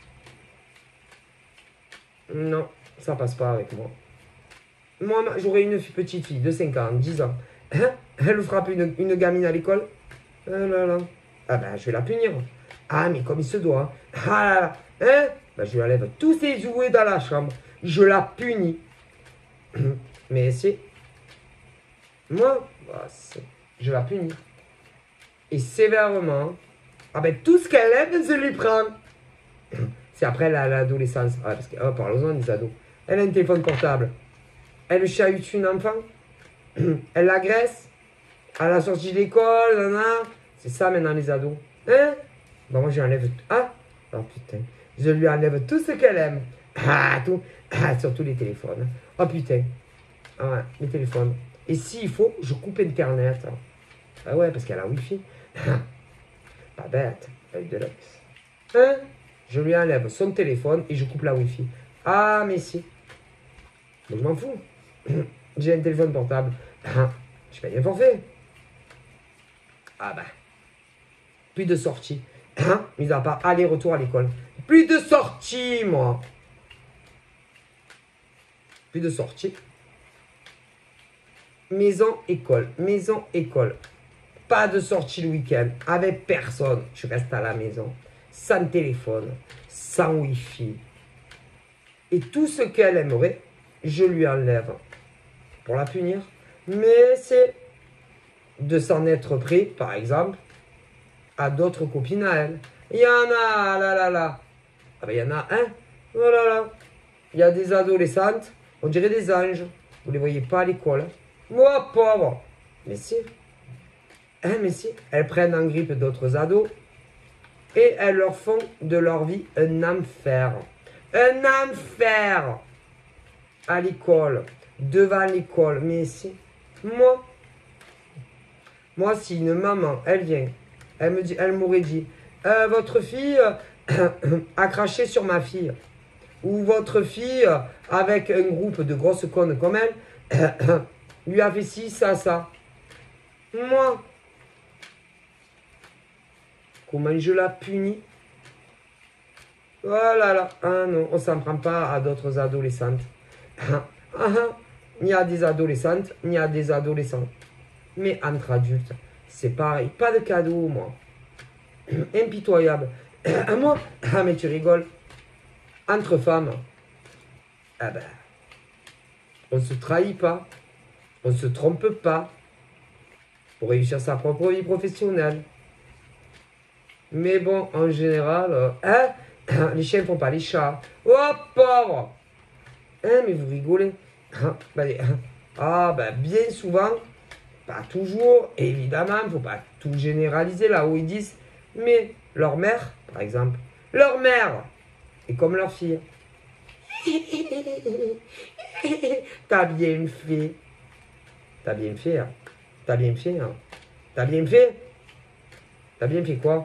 Non, ça passe pas avec moi. Moi, j'aurais une petite fille de cinq ans, dix ans. Hein? Elle frappe une, une gamine à l'école. Ah là là. Ah ben, je vais la punir. Ah, mais comme il se doit. Ah là là. Hein? Ben, je lui enlève tous ses jouets dans la chambre. Je la punis. Mais c'est... Moi, bah, je la punis. Et sévèrement. Ah ben, tout ce qu'elle aime, je lui prends. C'est après l'adolescence. Ah, parce que, oh, parlons-en des ados. Elle a un téléphone portable. Elle chahute une enfant. Elle l'agresse. À la sortie de l'école. C'est ça maintenant les ados. Hein? Bah moi je lui enlève tout. Ah! Oh putain. Je lui enlève tout ce qu'elle aime. Ah, tout. Ah, surtout les téléphones. Oh putain. Ah ouais, les téléphones. Et s'il faut, je coupe Internet. Ah ouais, parce qu'elle a Wi-Fi. Pas bête. Avec de luxe. Hein? Je lui enlève son téléphone et je coupe la Wi-Fi. Ah, mais si. Mais je m'en fous. J'ai un téléphone portable. Je paye un forfait. Ah bah. Plus de sorties. Hein? Mis à part aller-retour à l'école. Plus de sorties, moi. Plus de sorties. Maison, école. Maison, école. Pas de sortie le week-end. Avec personne. Je reste à la maison. Sans téléphone. Sans Wi-Fi. Et tout ce qu'elle aimerait, je lui enlève. Pour la punir. Mais c'est de s'en être pris, par exemple, à d'autres copines à elle. Il y en a, là, là, là. Ah ben, il y en a un. Oh là là. Il y a des adolescentes, on dirait des anges. Vous ne les voyez pas à l'école. Moi, pauvre. Mais si. Hein, mais si. Elles prennent en grippe d'autres ados. Et elles leur font de leur vie un enfer. Un enfer. À l'école. Devant l'école. Mais si. Moi. Moi, si une maman, elle vient. Elle me dit, elle m'aurait dit, euh, votre fille euh, a craché sur ma fille. Ou votre fille, euh, avec un groupe de grosses connes comme elle, euh, lui a fait ci, ça, ça. Moi, comment je la punis? Oh là là, ah non, on s'en prend pas à d'autres adolescentes. Ah, ah, il y a des adolescentes, il y a des adolescents. Mais entre adultes, c'est pareil. Pas de cadeau, moi. Impitoyable. À moi, ah mais tu rigoles. Entre femmes, ah ben, on se trahit pas. On se trompe pas. Pour réussir sa propre vie professionnelle. Mais bon, en général, euh, hein, les chiens font pas les chats. Oh, pauvre! Hein, mais vous rigolez. Ah, ben, ah, ben, bien souvent, pas toujours, évidemment, il ne faut pas tout généraliser là où ils disent, mais leur mère, par exemple, leur mère est comme leur fille. T'as bien fait. T'as bien fait, hein. T'as bien fait, hein. T'as bien fait. T'as bien fait quoi?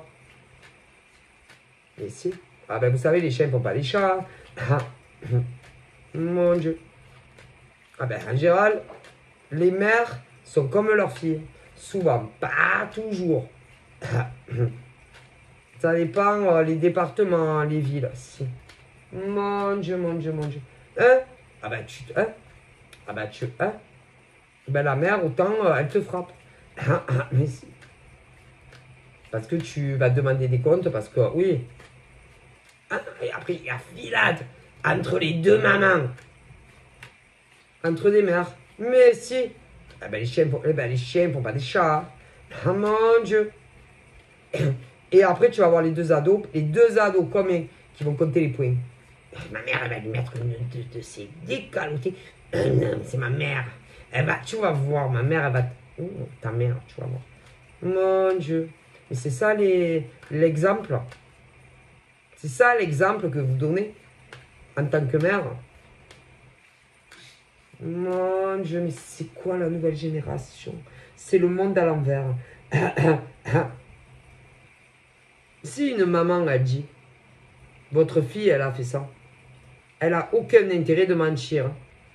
Mais si. Ah ben vous savez, les chiens ne font pas les chats. Ah. Mon Dieu. Ah ben en général, les mères sont comme leurs filles. Souvent, pas toujours. Ça dépend euh, les départements, les villes. Si. Mon Dieu, mon Dieu, mon Dieu. Hein? Ah ben tu... Hein? Ah ben tu... Hein? Ben la mère, autant euh, elle te frappe. Mais si. Parce que tu vas demander des comptes, parce que oui. Ah, et après, il y a filade entre les deux mamans. Entre des mères. Mais si. Ah ben les chiens font, eh ben, les chiens font pas des chats. Ah mon Dieu. Et après, tu vas voir les deux ados. Les deux ados comme eux, qui vont compter les points. Ma mère, elle va lui mettre une de, de ces décalotés. Euh, non, c'est ma mère. Elle va, tu vas voir, ma mère, elle va... Oh, ta mère, tu vas voir. Mon Dieu. Mais c'est ça les, l'exemple. C'est ça l'exemple que vous donnez en tant que mère. Mon Dieu, mais c'est quoi la nouvelle génération? C'est le monde à l'envers. Si une maman a dit, votre fille, elle a fait ça, elle a aucun intérêt de mentir.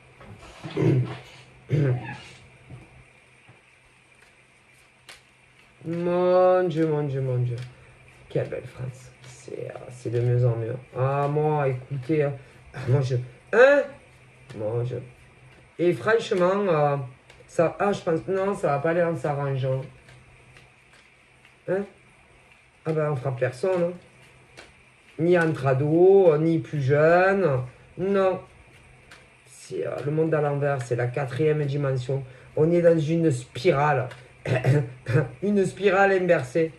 Mon Dieu, mon Dieu, mon Dieu. Quelle belle France. C'est euh, de mieux en mieux. Ah, moi, écoutez, hein, moi, je... Hein? Mon Dieu. Et franchement, euh, ça... Ah, je pense... Non, ça va pas aller en s'arrangeant. Hein? Ah ben, on fera personne. Hein? Ni entre ados, ni plus jeunes. Non. C'est euh, le monde à l'envers, c'est la quatrième dimension. On est dans une spirale. Une spirale inversée.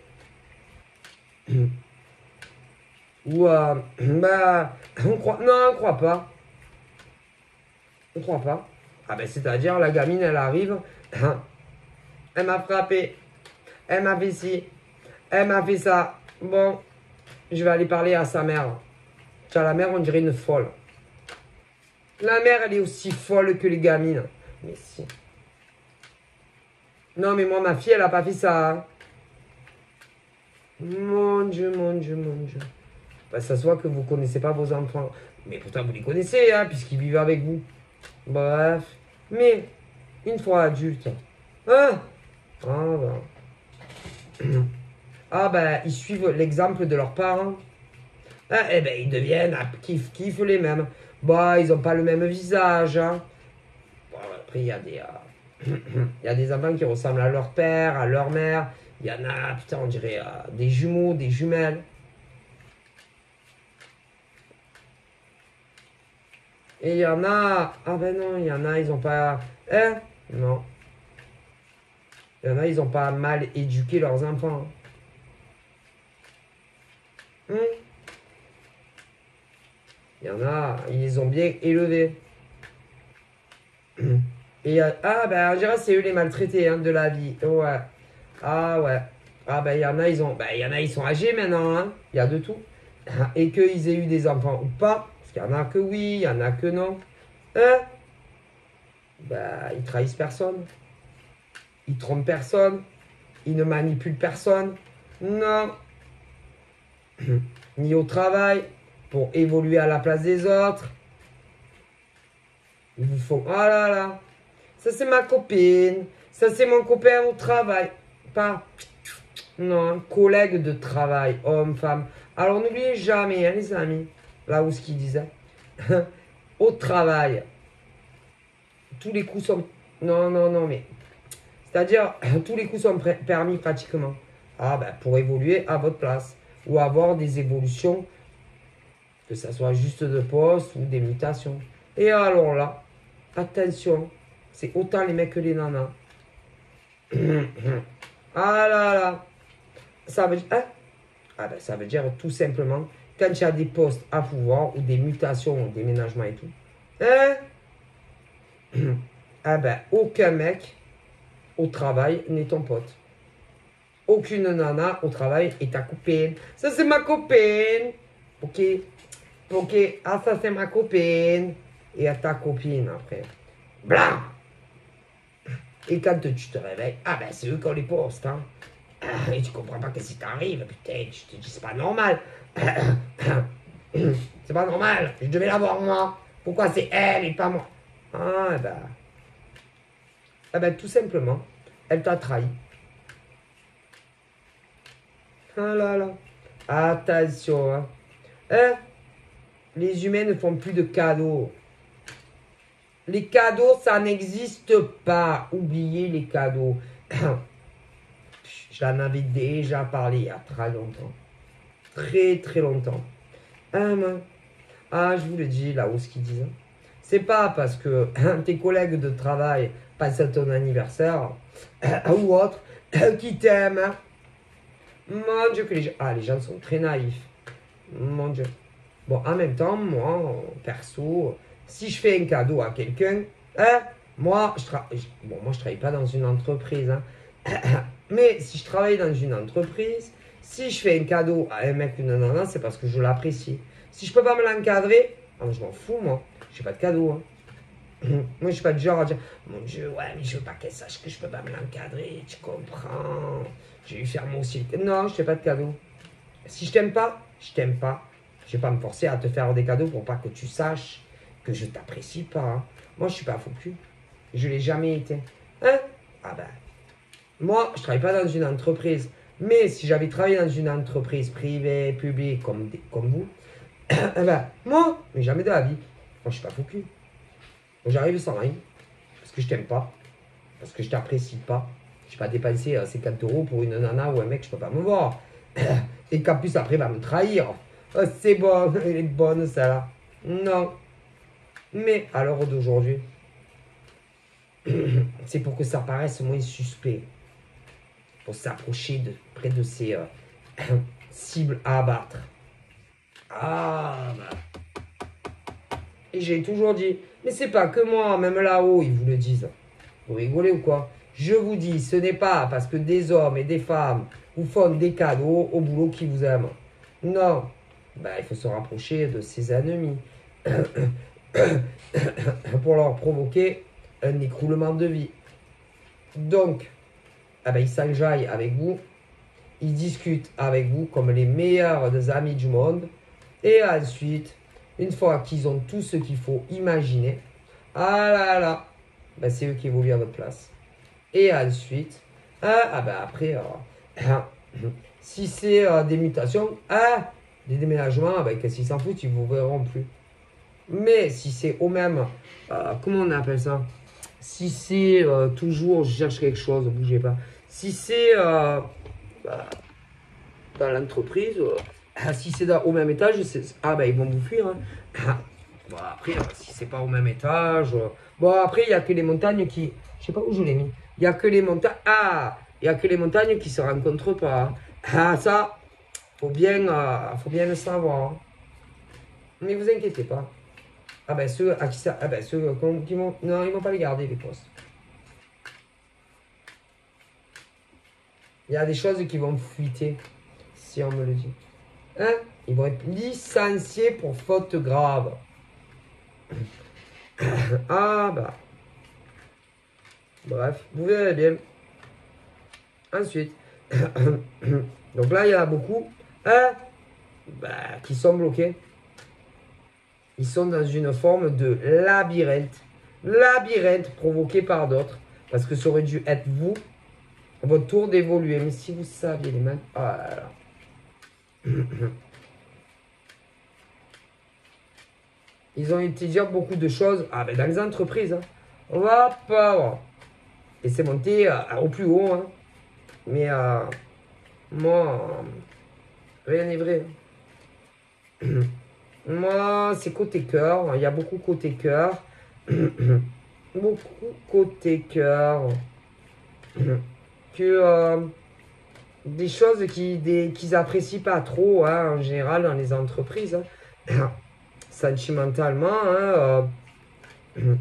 Ou euh, bah, on croit, non, on croit pas. On croit pas. Ah ben c'est-à-dire la gamine elle arrive, elle m'a frappé, elle m'a fait ci, elle m'a fait ça. Bon, je vais aller parler à sa mère. Tu vois, la mère on dirait une folle. La mère elle est aussi folle que les gamines. Mais si. Non mais moi ma fille elle a pas fait ça. Mon Dieu, mon Dieu, mon Dieu. Ben, ça se voit que vous ne connaissez pas vos enfants. Mais pourtant, vous les connaissez, hein, puisqu'ils vivent avec vous. Bref. Mais, une fois adultes. Hein? Ah ben. Ah ben, ils suivent l'exemple de leurs parents. Ah, eh ben, ils deviennent ah, kiff, kiff les mêmes. Bah, ils n'ont pas le même visage. Hein. Bon, après, il y a des... Euh, il y a des enfants qui ressemblent à leur père, à leur mère. Il y en a, putain, on dirait euh, des jumeaux, des jumelles. Et il y en a... Ah ben non, il y en a, ils ont pas... Hein? Non. Il y en a, ils ont pas mal éduqué leurs enfants. Hum. Il y en a, ils les ont bien élevés. Et ah ben en général, c'est eux les maltraités hein, de la vie. Ouais. Ah ouais. Ah ben il y en a, ils ont... Ben, il y en a, ils sont âgés maintenant. Hein. Il y a de tout. Et qu'ils aient eu des enfants ou pas. Il y en a que oui, il y en a que non. Hein? Bah, ils trahissent personne. Ils trompent personne. Ils ne manipulent personne. Non. Ni au travail, pour évoluer à la place des autres. Ils vous font, ah là là, ça c'est ma copine. Ça c'est mon copain au travail. Pas, non, collègue de travail, homme, femme. Alors n'oubliez jamais, hein, les amis, là où ce qu'ils disaient. Au travail, tous les coups sont... Non, non, non, mais... C'est-à-dire, tous les coups sont permis pratiquement. Ah, ben, pour évoluer à votre place. Ou avoir des évolutions, que ça soit juste de poste ou des mutations. Et alors là, attention, c'est autant les mecs que les nanas. Ah là là. Ça veut dire... Hein? Ah ben, ça veut dire tout simplement... Quand il y a des postes à pouvoir ou des mutations, des déménagements et tout, hein? Ah ben, aucun mec au travail n'est ton pote. Aucune nana au travail est ta copine. Ça, c'est ma copine. Ok? Ok, ah ça c'est ma copine. Et à ta copine après. Blanc. Et quand tu te réveilles, ah ben c'est eux qui ont les postes. Hein. Et tu comprends pas qu'est-ce qui t'arrive. Putain, je te dis c'est pas normal. C'est pas normal. Je devais l'avoir moi. Pourquoi c'est elle et pas moi? Ah ben. Ah ben tout simplement, elle t'a trahi. Ah là là. Attention. Hein. Hein? Les humains ne font plus de cadeaux. Les cadeaux, ça n'existe pas. Oubliez les cadeaux. J'en avais déjà parlé il y a très longtemps. Très très longtemps. Ah, mais, ah je vous le dis là-haut ce qu'ils disent. C'est pas parce que tes collègues de travail passent à ton anniversaire ou autre qui t'aiment. Mon Dieu que les gens... Ah, les gens sont très naïfs. Mon Dieu. Bon, en même temps, moi, perso, si je fais un cadeau à quelqu'un, hein, moi, je tra... bon, moi, je travaille pas dans une entreprise, hein, mais si je travaille dans une entreprise, si je fais un cadeau à un mec ou une nana, c'est parce que je l'apprécie. Si je peux pas me l'encadrer, ah, je m'en fous, moi. Je fais pas de cadeau, hein. Moi, je suis pas du genre à dire, mon Dieu, ouais, mais je veux pas qu'elle sache que je peux pas me l'encadrer, tu comprends. Je vais lui faire moi aussi. Non, je fais pas de cadeau. Si je t'aime pas, je t'aime pas. Je vais pas me forcer à te faire des cadeaux pour pas que tu saches que je t'apprécie pas. Hein. Moi, je suis pas fou cul. Je l'ai jamais été. Hein? Ah ben. Moi, je travaille pas dans une entreprise. Mais si j'avais travaillé dans une entreprise privée, publique, comme, comme vous, eh ben, moi, mais jamais de la vie. Moi, je suis pas fou cul. J'arrive sans rien. Parce que je t'aime pas. Parce que je t'apprécie pas. Je vais pas dépenser euh, cinquante euros pour une nana ou un mec, je peux pas me voir. Et qu'en plus, après, il va me trahir. Oh, c'est bon, elle est bonne, celle-là. Non. Mais à l'heure d'aujourd'hui, c'est pour que ça paraisse moins suspect. Pour s'approcher de près de ces euh, cibles à abattre. Ah, bah. Et j'ai toujours dit, mais c'est pas que moi, même là-haut, ils vous le disent. Vous rigolez ou quoi? Je vous dis, ce n'est pas parce que des hommes et des femmes vous font des cadeaux au boulot qui vous aiment. Non. Ben, il faut se rapprocher de ses ennemis pour leur provoquer un écroulement de vie. Donc, eh ben, ils s'enjaillent avec vous, ils discutent avec vous comme les meilleurs des amis du monde. Et ensuite, une fois qu'ils ont tout ce qu'il faut imaginer, ah là là, ben, c'est eux qui évoluent à votre place. Et ensuite, ah, ah ben après, euh, si c'est euh, des mutations, ah, des déménagements, avec qu'est-ce qu'ils s'en foutent, ils ne vous verront plus. Mais si c'est au même, euh, comment on appelle ça? Si c'est euh, toujours, je cherche quelque chose, ne bougez pas. Si c'est euh, bah, dans l'entreprise, euh, si c'est au même étage, ah ben ils vont vous fuir. Hein. Bon, après, si c'est pas au même étage, euh, bon après il n'y a que les montagnes qui, je sais pas où je l'ai mis. Il n'y a que les montagnes, ah, il y a que les montagnes qui se rencontrent pas. Ah ça, faut bien, euh, faut bien le savoir. Mais vous inquiétez pas. Ah ben ceux à qui ça, ah ben ceux qui vont, non ils vont pas les garder les postes. Il y a des choses qui vont fuiter, si on me le dit. Hein? Ils vont être licenciés pour faute grave. Ah bah. Bref, vous verrez bien. Ensuite. Donc là, il y en a beaucoup. Hein? Bah, qui sont bloqués. Ils sont dans une forme de labyrinthe. Labyrinthe provoqué par d'autres. Parce que ça aurait dû être vous. Votre tour d'évoluer. Mais si vous saviez les mains. Ah là là. Ils ont été dire beaucoup de choses. Ah ben dans les entreprises. Hein. On va pas voir. Et c'est monté euh, au plus haut. Hein. Mais euh, moi, euh, rien n'est vrai. Moi, c'est côté cœur. Il y a beaucoup côté cœur. Beaucoup côté cœur. Que euh, des choses qu'ils qui apprécient pas trop hein, en général dans les entreprises. Hein. Sentimentalement, hein, euh,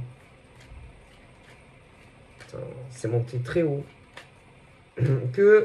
c'est monté très haut. Que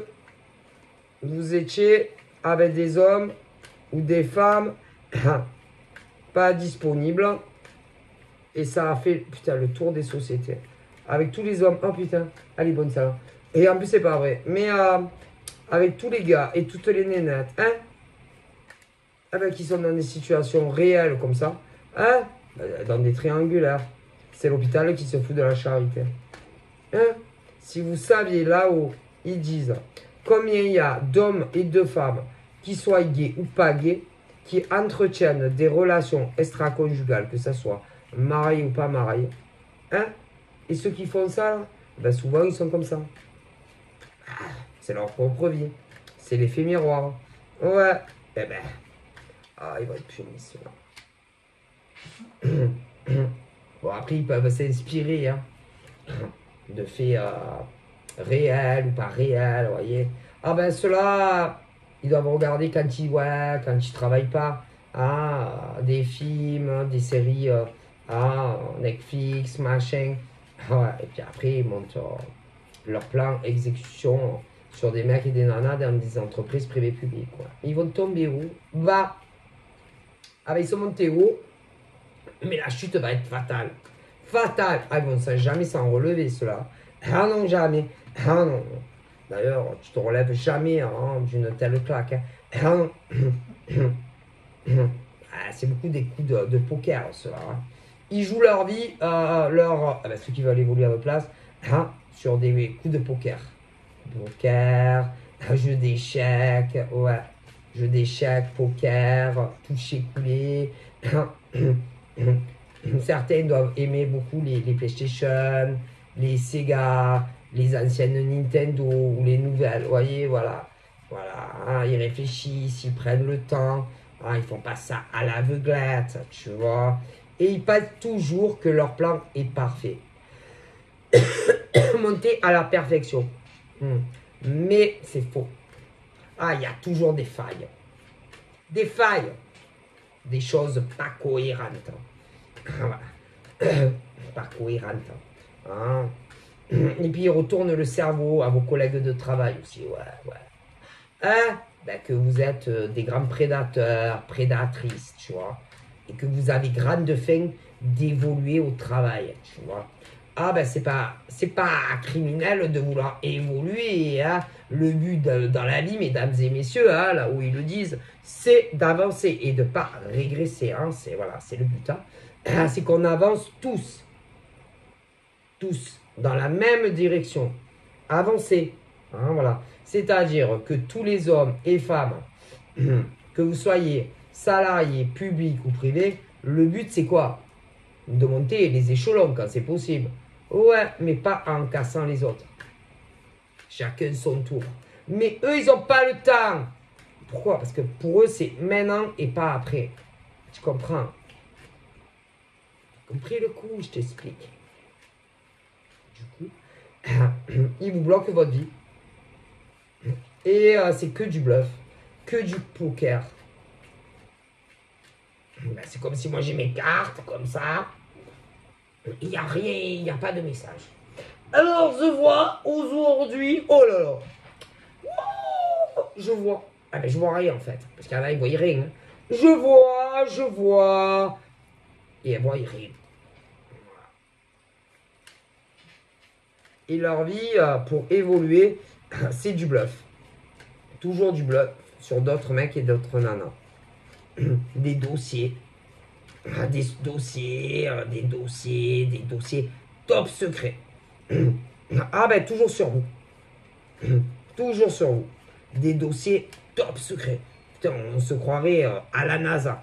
vous étiez avec des hommes ou des femmes pas disponible. Et ça a fait, putain, le tour des sociétés. Avec tous les hommes. Oh putain, elle est bonne ça. Et en plus, c'est pas vrai. Mais euh, avec tous les gars et toutes les nénettes, hein, avec qui sont dans des situations réelles comme ça, hein, dans des triangulaires. C'est l'hôpital qui se fout de la charité. Hein? Si vous saviez là-haut, ils disent combien il y a d'hommes et de femmes, qui soient gays ou pas gays, qui entretiennent des relations extra-conjugales, que ce soit mariés ou pas mariés. Hein? Et ceux qui font ça, ben souvent ils sont comme ça. C'est leur propre vie. C'est l'effet miroir. Ouais. Eh ben. Ah, ils vont être punis, ceux-là. Bon, après, ils peuvent s'inspirer hein, de faits euh, réels ou pas réels, vous voyez. Ah ben, ceux-là, ils doivent regarder quand ils, ouais, quand ils travaillent pas. Hein, des films, des séries, euh, hein, Netflix, machin. Ouais, et puis après, ils montent euh, leur plan exécution sur des mecs et des nanas dans des entreprises privées publiques. Quoi. Ils vont tomber où? Bah, ah ben, ils sont montés haut. Mais la chute va être fatale. Fatale. Ah, ils vont jamais s'en relever, cela. Ah non, jamais. Ah non. D'ailleurs, tu te relèves jamais hein, d'une telle claque. Hein. Ah non. Ah, c'est beaucoup des coups de, de poker, cela. Hein. Ils jouent leur vie, euh, leur, ah ben, ceux qui veulent évoluer à votre place, hein, sur des coups de poker. Poker, jeu d'échecs, ouais. Jeu d'échecs, poker, toucher coulé. Certains doivent aimer beaucoup les, les PlayStation, les Sega, les anciennes Nintendo ou les nouvelles. Vous voyez, voilà. Voilà, hein, ils réfléchissent, ils prennent le temps. Hein, ils font pas ça à l'aveuglette, tu vois. Et ils pensent toujours que leur plan est parfait. Monté à la perfection. Hmm. Mais c'est faux. Ah, il y a toujours des failles. Des failles. Des choses pas cohérentes. Voilà. Pas cohérentes. Hein. Et puis, ils retournent le cerveau à vos collègues de travail aussi. Ouais, ouais. Hein? Ben, que vous êtes des grands prédateurs, prédatrices, tu vois. Et que vous avez grande faim d'évoluer au travail, tu vois. Ah ben c'est pas c'est pas criminel de vouloir évoluer, hein. Le but de, dans la vie, mesdames et messieurs, hein, là où ils le disent, c'est d'avancer et de ne pas régresser, hein. C'est voilà, c'est le but, hein. C'est qu'on avance tous, tous, dans la même direction. Avancer, hein, voilà. C'est-à-dire que tous les hommes et femmes, que vous soyez salariés, publics ou privés, le but c'est quoi? De monter les échelons quand c'est possible. Ouais, mais pas en cassant les autres. Chacun son tour. Mais eux, ils n'ont pas le temps. Pourquoi? Parce que pour eux, c'est maintenant et pas après. Tu comprends? Tu as compris le coup? Je t'explique. Du coup, ils vous bloquent votre vie. Et euh, c'est que du bluff. Que du poker. Ben, c'est comme si moi j'ai mes cartes, comme ça. Il n'y a rien, il n'y a pas de message. Alors, je vois aujourd'hui... Oh là là. Wow, je vois... Ah ben, je vois rien, en fait. Parce qu'il y en a, ils ne voient rien. Hein. Je vois, je vois... Et ils ne voient rien. Et leur vie, pour évoluer, c'est du bluff. Toujours du bluff sur d'autres mecs et d'autres nanas. Des dossiers. Des dossiers, des dossiers, des dossiers top secrets. Ah ben, toujours sur vous. Toujours sur vous. Des dossiers top secrets. Putain, on se croirait à la NASA.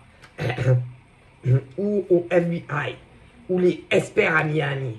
Ou au F B I. Ou les experts à Miami.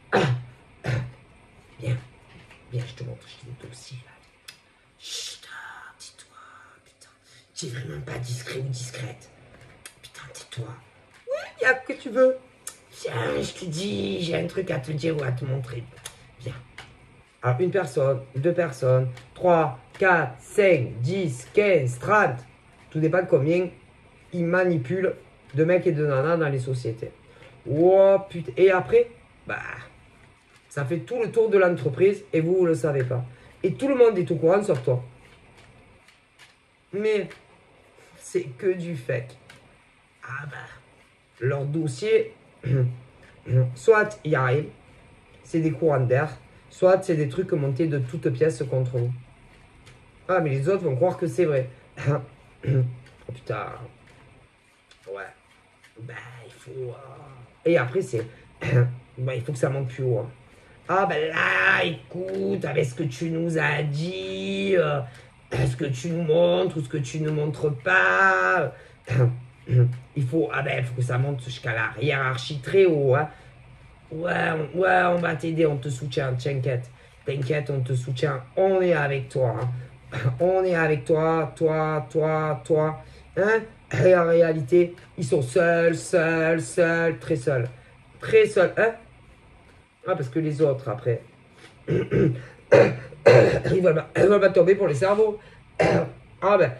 Viens, viens, je te montre, j'ai des dossiers là. Chut, tais-toi, putain. Tu es vraiment pas discret ou discrète. Putain, tais-toi. Oui, il y a que tu veux. Viens, je te dis, j'ai un truc à te dire ou à te montrer. Viens. Alors, une personne, deux personnes, trois, quatre, cinq, dix, quinze, trente. Tout dépend de combien ils manipulent de mecs et de nanas dans les sociétés. Oh putain. Et après, bah, ça fait tout le tour de l'entreprise et vous, vous ne le savez pas. Et tout le monde est au courant sauf toi. Mais c'est que du fake. Ah bah. leur dossier, soit il y a rien, c'est des courants d'air, soit c'est des trucs montés de toutes pièces contre vous. Ah, mais les autres vont croire que c'est vrai. Oh putain. Ouais. Bah, il faut. euh, Et après, c'est. Bah, il faut que ça monte plus haut, hein. Ah, ben là, écoute, avec ce que tu nous as dit, euh, ce que tu nous montres ou ce que tu ne montres pas, il faut, ah ben, il faut que ça monte jusqu'à la hiérarchie très haut, hein. Ouais, on, ouais, on va t'aider, on te soutient, t'inquiète. T'inquiète, on te soutient, on est avec toi, hein. On est avec toi, toi, toi, toi. Hein? Et en réalité, ils sont seuls, seuls, seuls, très seuls. Très seuls, hein? Ah, parce que les autres, après, ils veulent, pas- ils veulent pas tomber pour les cerveaux. Ah ben,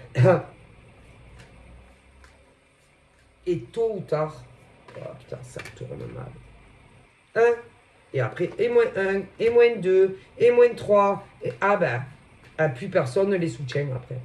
et tôt ou tard, oh putain, ça tourne mal. Un, et après, et moins un, et moins deux, et moins trois, et ah ben, ah, plus personne ne les soutient après.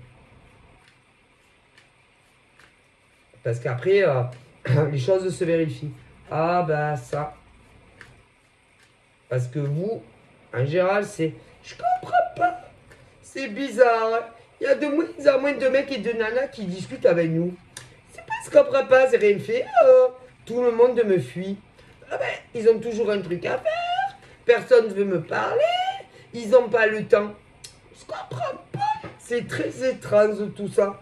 Parce qu'après, euh, les choses se vérifient. Ah ben ça. Parce que vous, en général, c'est... Je comprends pas. C'est bizarre. Il y a de moins en moins de mecs et de nanas qui discutent avec nous. C'est pas ce que je comprends pas, c'est rien fait. Oh, tout le monde me fuit. Ah ben, ils ont toujours un truc à faire. Personne ne veut me parler. Ils n'ont pas le temps. Je comprends pas. C'est très étrange tout ça.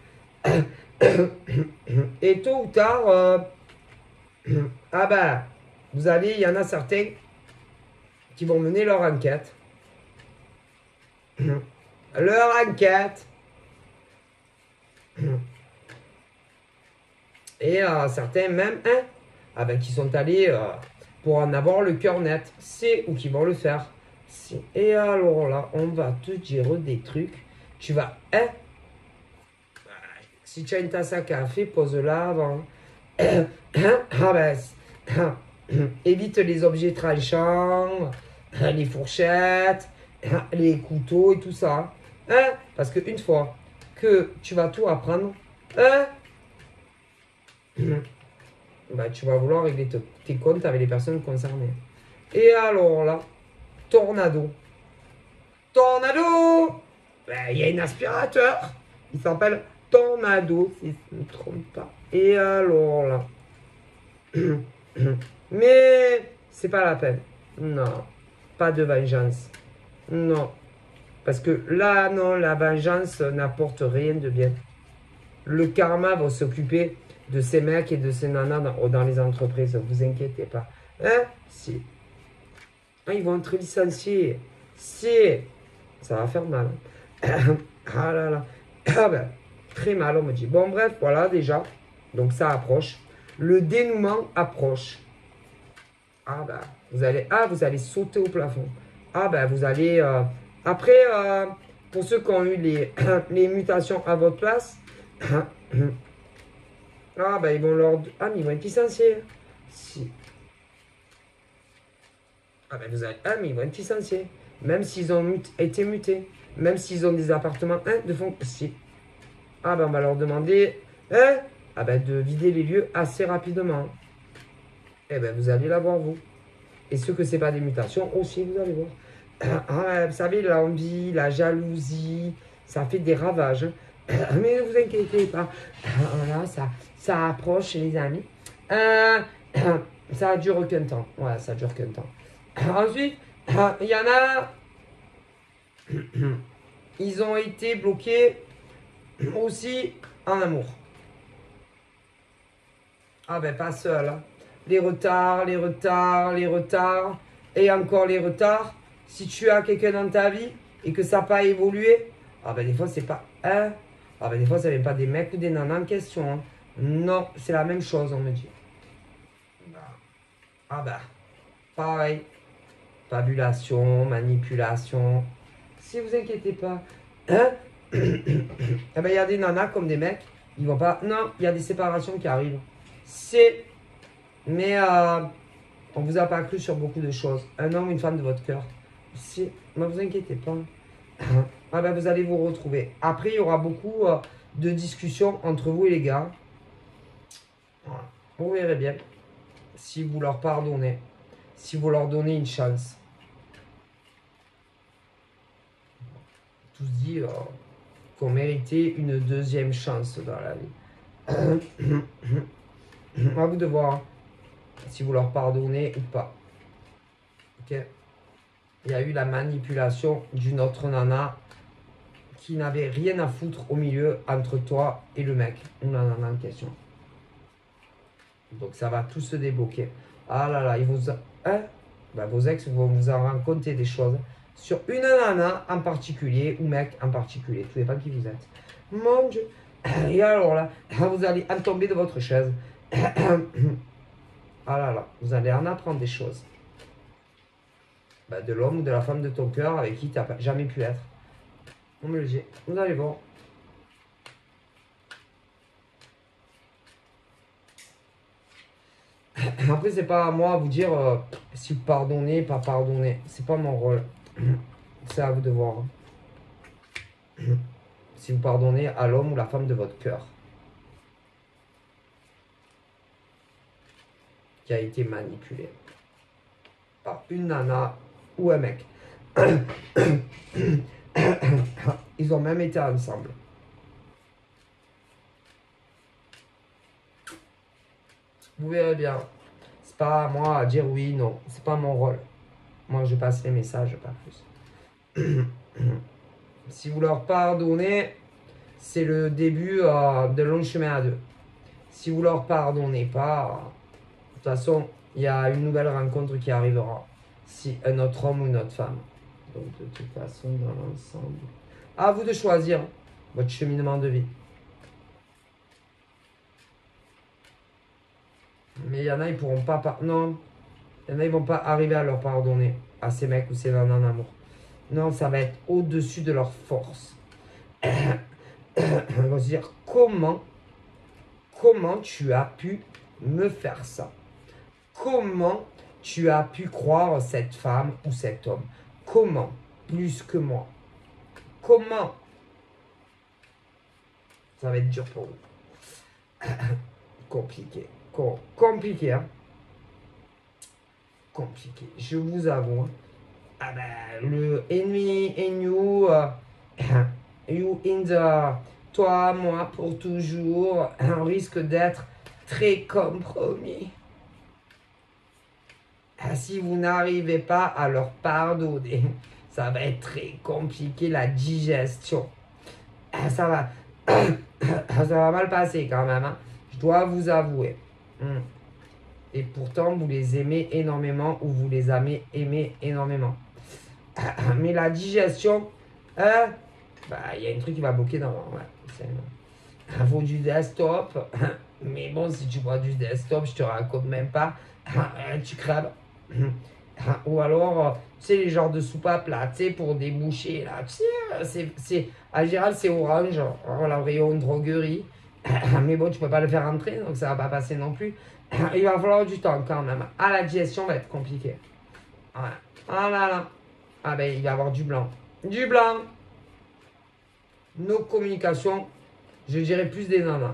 Et tôt ou tard, euh, ah ben, vous allez, il y en a certains qui vont mener leur enquête. Leur enquête. Et euh, certains même, hein, ah ben, qui sont allés euh, pour en avoir le cœur net. C'est où qu'ils vont le faire. C'est- Et alors là, on va te dire des trucs. Tu vas, hein, si tu as une tasse à café, pose-la avant. Hein, ah ben, évite les objets tranchants, les fourchettes, les couteaux et tout ça. Hein? Parce qu'une fois que tu vas tout apprendre, hein? Bah, tu vas vouloir régler te- tes comptes avec les personnes concernées. Et alors là, tornado. Tornado! Ben, il y a un aspirateur. Il s'appelle Tornado, si je ne me trompe pas. Et alors là. Mais c'est pas la peine. Non. Pas de vengeance. Non. Parce que là, non, la vengeance n'apporte rien de bien. Le karma va s'occuper de ces mecs et de ces nanas dans, dans les entreprises. Ne vous inquiétez pas. Hein? Si. Ah, ils vont être licenciés. Si. Ça va faire mal. Ah là là. Ah ben, très mal, on me dit. Bon, bref, voilà déjà. Donc ça approche. Le dénouement approche. Ah ben, vous allez, ah, vous allez sauter au plafond. Ah ben, vous allez... euh, après, euh, pour ceux qui ont eu les, les mutations à votre place, ah ben, ils vont leur... Ah, mais ils vont être licenciés. Si. Ah ben, vous allez... Ah, mais ils vont être licenciés. Même s'ils ont mut- été mutés. Même s'ils ont des appartements hein, de fond. Si. Ah ben, on va leur demander... Hein? Ah ben, de vider les lieux assez rapidement. Eh ben, vous allez l'avoir, vous. Et ceux que c'est pas des mutations aussi, vous allez voir. Ah, ouais, vous savez, l'envie, la jalousie, ça fait des ravages. Mais ne vous inquiétez pas. Voilà, ça, ça approche, les amis. Euh, ça dure qu'un temps. Ouais, ça dure qu'un temps. Ensuite, il y en a. Ils ont été bloqués aussi en amour. Ah ben pas seul, hein. Les retards, les retards, les retards, et encore les retards. Si tu as quelqu'un dans ta vie et que ça n'a pas évolué, ah ben des fois c'est pas un, ah ben des fois ça vient pas des mecs ou des nanas en question, hein. Non, c'est la même chose, on me dit. Ah ben, pareil. Fabulation, manipulation. Si vous inquiétez pas. Hein? Eh ben il y a des nanas comme des mecs, ils vont pas. Non, il y a des séparations qui arrivent. C'est mais euh, on vous a pas cru sur beaucoup de choses. Un homme, une femme de votre cœur. Si, ne vous inquiétez pas. Ah ben, vous allez vous retrouver. Après, il y aura beaucoup euh, de discussions entre vous et les gars. Voilà. Vous verrez bien. si vous leur pardonnez, si vous leur donnez une chance. Tous dit euh, qu'on méritait une deuxième chance dans la vie. À vous de voir si vous leur pardonnez ou pas. Ok. Il y a eu la manipulation d'une autre nana qui n'avait rien à foutre au milieu entre toi et le mec ou la nana en question. Donc ça va tout se débloquer. Ah là là, ils vous... Hein ben, vos ex vont vous en raconter des choses sur une nana en particulier ou mec en particulier. Tout dépend qui vous êtes. Mon Dieu. Et alors là, vous allez en tomber de votre chaise. Ah là là, vous allez en apprendre des choses. Ben, de l'homme ou de la femme de ton cœur avec qui tu n'as jamais pu être. On me le dit. Vous allez voir. Après, c'est pas à moi à vous dire euh, si vous pardonnez, pas pardonner. C'est pas mon rôle. C'est à vous de voir. Si vous pardonnez à l'homme ou la femme de votre cœur qui a été manipulé par une nana ou un mec. Ils ont même été ensemble. Vous verrez bien. C'est pas à moi à dire oui, non. C'est pas mon rôle. Moi, je passe les messages, pas plus. Si vous leur pardonnez, c'est le début euh, de long chemin à deux. Si vous leur pardonnez pas, euh, de toute façon, il y a une nouvelle rencontre qui arrivera. Si un autre homme ou une autre femme. Donc, de toute façon, dans l'ensemble. À vous de choisir votre cheminement de vie. Mais il y en a, ils pourront pas... Par... Non. Il y en a, ils vont pas arriver à leur pardonner. À ces mecs ou ces nanas en amour. Non, ça va être au-dessus de leur force. On va se dire, comment, comment tu as pu me faire ça? Comment tu as pu croire cette femme ou cet homme? Comment? Plus que moi. Comment? Ça va être dur pour vous. Compliqué. Com compliqué, hein? Compliqué. Je vous avoue. Ah ben, le ennemi and you, uh, you in the, toi, moi, pour toujours, un risque d'être très compromis. Si vous n'arrivez pas à leur pardonner, ça va être très compliqué la digestion. Ça va, ça va mal passer quand même, hein. Je dois vous avouer. Et pourtant, vous les aimez énormément ou vous les avez aimés énormément. Mais la digestion, hein, bah, il y a un truc qui va bloquer dans... Ouais, il faut du desktop. Mais bon, si tu bois du desktop, je te raconte même pas. Tu crèves. Ou alors, tu sais, les genres de soupapes là, tu sais, pour déboucher là. Tu sais, c'est... En général, c'est orange. Voilà, rayon droguerie. Mais bon, tu peux pas le faire entrer, donc ça va pas passer non plus. Il va falloir du temps quand même. Ah, la digestion va être compliquée. Ouais. Ah là là. Ah ben, il va y avoir du blanc. Du blanc. Nos communications, je dirais plus des nanas.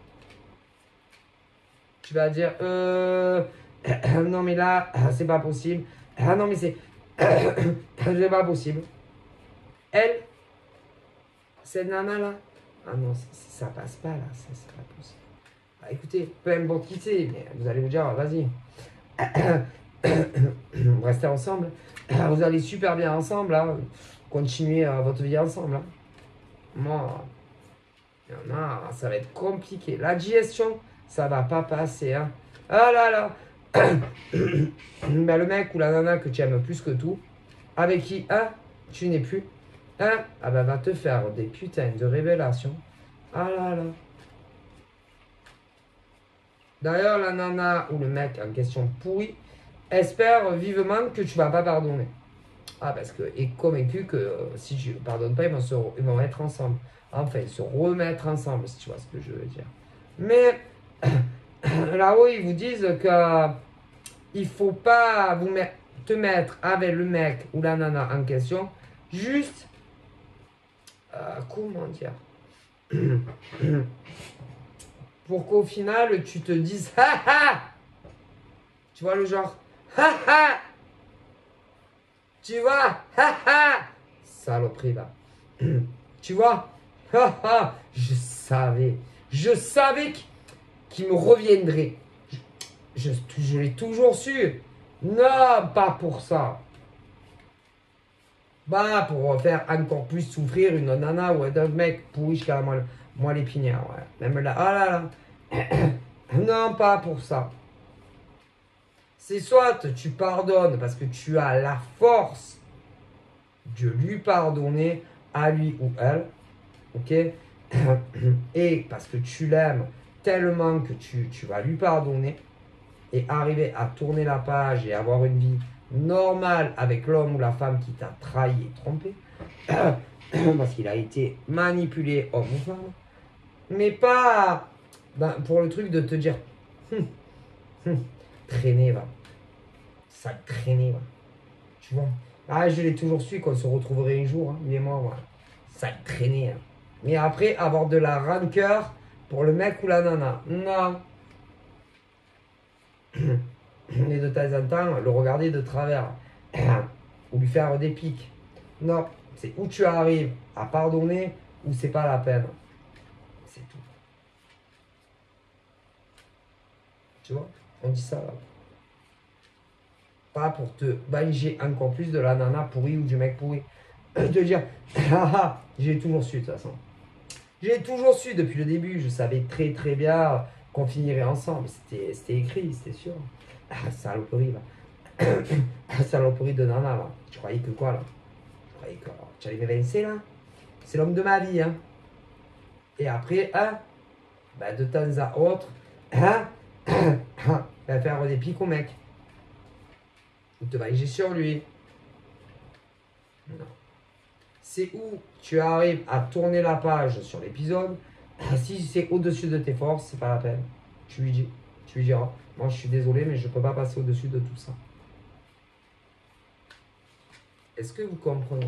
Tu vas dire, euh, non mais là, c'est pas possible. Ah non mais c'est, c'est pas possible. Elle, cette nana là, ah non, ça passe pas là, c'est pas possible. Bah, écoutez, peu importe qui c'est, mais vous allez vous dire, vas-y. Restez ensemble. Vous allez super bien ensemble. Hein. Continuez euh, votre vie ensemble. Hein. Moi, il y en a, ça va être compliqué. La digestion, ça va pas passer. Hein. Ah là là. Ben, le mec ou la nana que tu aimes plus que tout, avec qui hein, tu n'es plus, hein, ah ben, va te faire des putains de révélations. Ah là là. D'ailleurs, la nana ou le mec en question pourri espère vivement que tu vas pas pardonner. Ah, parce que est convaincu que euh, si tu ne pardonnes pas, ils vont, se, ils vont être ensemble. Enfin, se remettre ensemble, si tu vois ce que je veux dire. Mais là-haut, ils vous disent que il faut pas vous met, te mettre avec le mec ou la nana en question, juste, euh, comment dire, pour qu'au final, tu te dises, ah ah, Tu vois le genre, ha ha, tu vois, ha ha, saloperie va. Tu vois, ha ha, je savais, je savais qu'il me reviendrait. Je, je, je l'ai toujours su. Non, pas pour ça. Bah, pour faire encore plus souffrir une nana ou un mec pourri jusqu'à moi, moi l'épinière. Ouais. Même là, ah là là. Non, pas pour ça. C'est soit tu pardonnes parce que tu as la force de lui pardonner à lui ou elle, ok? Et parce que tu l'aimes tellement que tu, tu vas lui pardonner et arriver à tourner la page et avoir une vie normale avec l'homme ou la femme qui t'a trahi et trompé, parce qu'il a été manipulé homme ou femme, mais pas ben, pour le truc de te dire hum, hum, traîner va, ça traîner va, tu vois. Ah, je l'ai toujours su qu'on se retrouverait un jour, hein, lui et moi, ouais. Ça traîner. Hein. Mais après, avoir de la rancœur pour le mec ou la nana, non. Et de temps en temps, le regarder de travers ou lui faire des pics. Non, c'est où tu arrives à pardonner ou c'est pas la peine. C'est tout. Tu vois, on dit ça là. Pas pour te manger encore plus de la nana pourrie ou du mec pourri. De dire, ah ah, j'ai toujours su de toute façon. J'ai toujours su depuis le début, je savais très très bien qu'on finirait ensemble. C'était, c'était écrit, c'était sûr. Ah, saloperie là. Saloperie de nana là. Tu croyais que quoi là? Tu croyais que tu allais m'évincer là? C'est l'homme de ma vie, hein. Et après, hein, bah, de temps à autre, hein, va faire des pics au mec. Ou te vailler sur lui. Non. C'est où tu arrives à tourner la page sur l'épisode. Si c'est au-dessus de tes forces, c'est pas la peine. Tu lui dis, tu lui diras, moi je suis désolé, mais je peux pas passer au-dessus de tout ça. Est-ce que vous comprenez?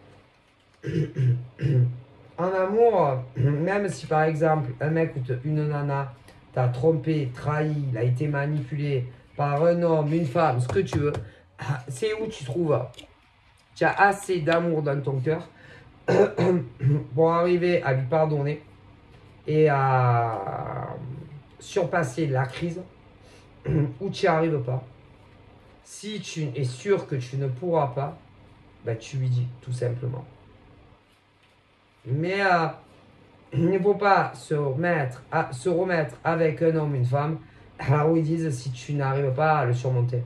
En amour, même si par exemple un mec ou une nana t'a trompé, trahi, il a été manipulé par un homme, une femme, ce que tu veux, c'est où tu trouves, tu as assez d'amour dans ton cœur pour arriver à lui pardonner et à surpasser la crise où tu n'y arrives pas. Si tu es sûr que tu ne pourras pas, ben tu lui dis tout simplement. Mais euh, il ne faut pas se remettre, à, se remettre avec un homme, une femme, là où ils disent si tu n'arrives pas à le surmonter.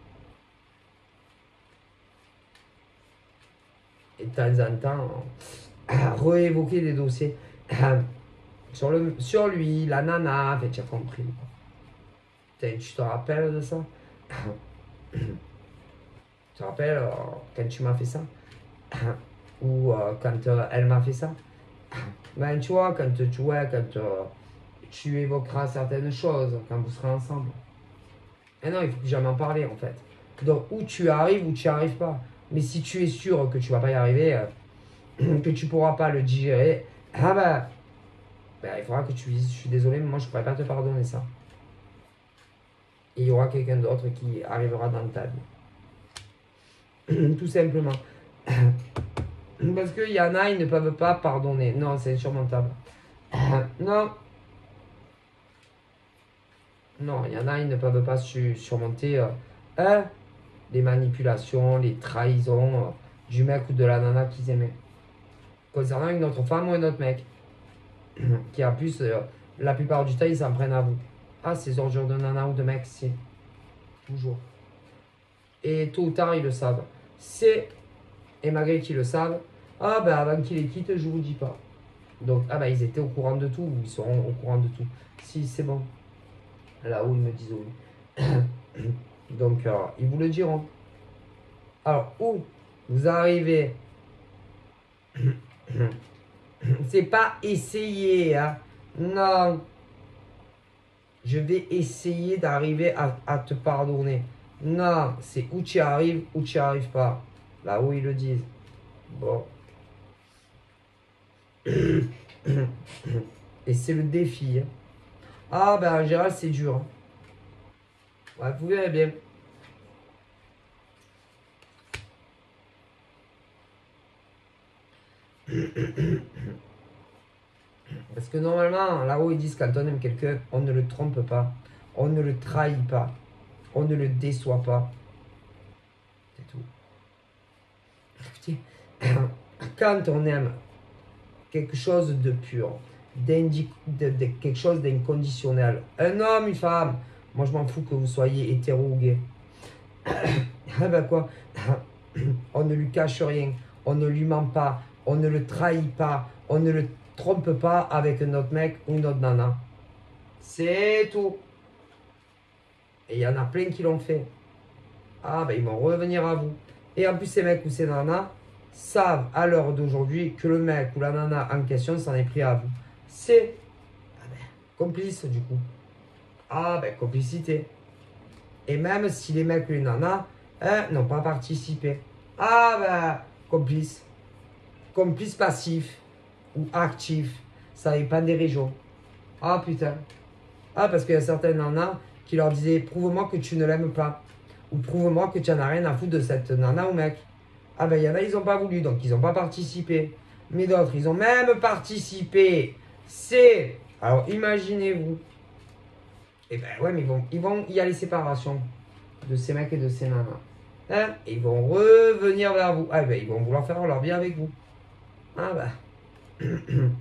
Et de temps en temps, réévoquer des dossiers sur, le, sur lui, la nana, en fait, tu as compris. Tu te rappelles de ça? Tu te rappelles euh, quand tu m'as fait ça? Ou euh, quand euh, elle m'a fait ça? Ben tu vois, quand tu vois, quand euh, tu évoqueras certaines choses, quand vous serez ensemble. Et non, il faut plus jamais en parler en fait. Donc, où tu arrives ou tu n'y arrives pas. Mais si tu es sûr que tu vas pas y arriver, euh, que tu pourras pas le digérer, ah ben, ben, il faudra que tu dises, je suis désolé, mais moi je pourrais pas te pardonner ça. Et il y aura quelqu'un d'autre qui arrivera dans ta vie. Tout simplement. Parce qu'il y en a, ils ne peuvent pas pardonner. Non, c'est insurmontable. Non. Non, il y en a, ils ne peuvent pas su surmonter euh, hein, les manipulations, les trahisons euh, du mec ou de la nana qu'ils aimaient. Concernant une autre femme ou un autre mec, qui en plus, euh, la plupart du temps, ils s'en prennent à vous. Ah, ces ordures de nana ou de mec, c'est toujours. Et tôt ou tard, ils le savent. C'est, et malgré qu'ils le savent, ah ben avant qu'ils les quittent, je vous dis pas. Donc, ah ben ils étaient au courant de tout, ou ils seront au courant de tout. Si, c'est bon. Là où ils me disent oui. Donc, euh, ils vous le diront. Alors, où vous arrivez, c'est pas essayer, hein. Non. Je vais essayer d'arriver à, à te pardonner. Non, c'est où tu arrives, où tu n'y arrives pas. Là où ils le disent. Bon. Et c'est le défi. Hein. Ah ben en général c'est dur. Hein. Ouais, vous verrez bien. Parce que normalement, là-haut, ils disent quand on aime quelqu'un, on ne le trompe pas, on ne le trahit pas, on ne le déçoit pas. C'est tout. Écoutez, quand on aime quelque chose de pur, de, de, quelque chose d'inconditionnel, un homme, une femme, moi je m'en fous que vous soyez hétéro ou gay. Ah ben quoi, on ne lui cache rien, on ne lui ment pas, on ne le trahit pas, on ne le trompe pas avec notre mec ou notre nana. C'est tout. Et il y en a plein qui l'ont fait. Ah ben ils vont revenir à vous. Et en plus ces mecs ou ces nanas savent à l'heure d'aujourd'hui que le mec ou la nana en question s'en est pris à vous. C'est ah ben, complice du coup. Ah ben complicité. Et même si les mecs ou les nanas hein, n'ont pas participé. Ah ben complice. Complice passif ou actif. Ça dépend des régions. Ah putain. Ah parce qu'il y a certaines nanas qui leur disaient prouve-moi que tu ne l'aimes pas. Ou prouve-moi que tu n'en as rien à foutre de cette nana ou mec. Ah ben il y en a ils n'ont pas voulu donc ils n'ont pas participé. Mais d'autres ils ont même participé. C'est... Alors imaginez-vous. Et ben ouais mais ils vont, ils vont... il y a les séparations de ces mecs et de ces nanas. Hein? Et ils vont revenir vers vous. Ah ben ils vont vouloir faire leur bien avec vous. Ah ben...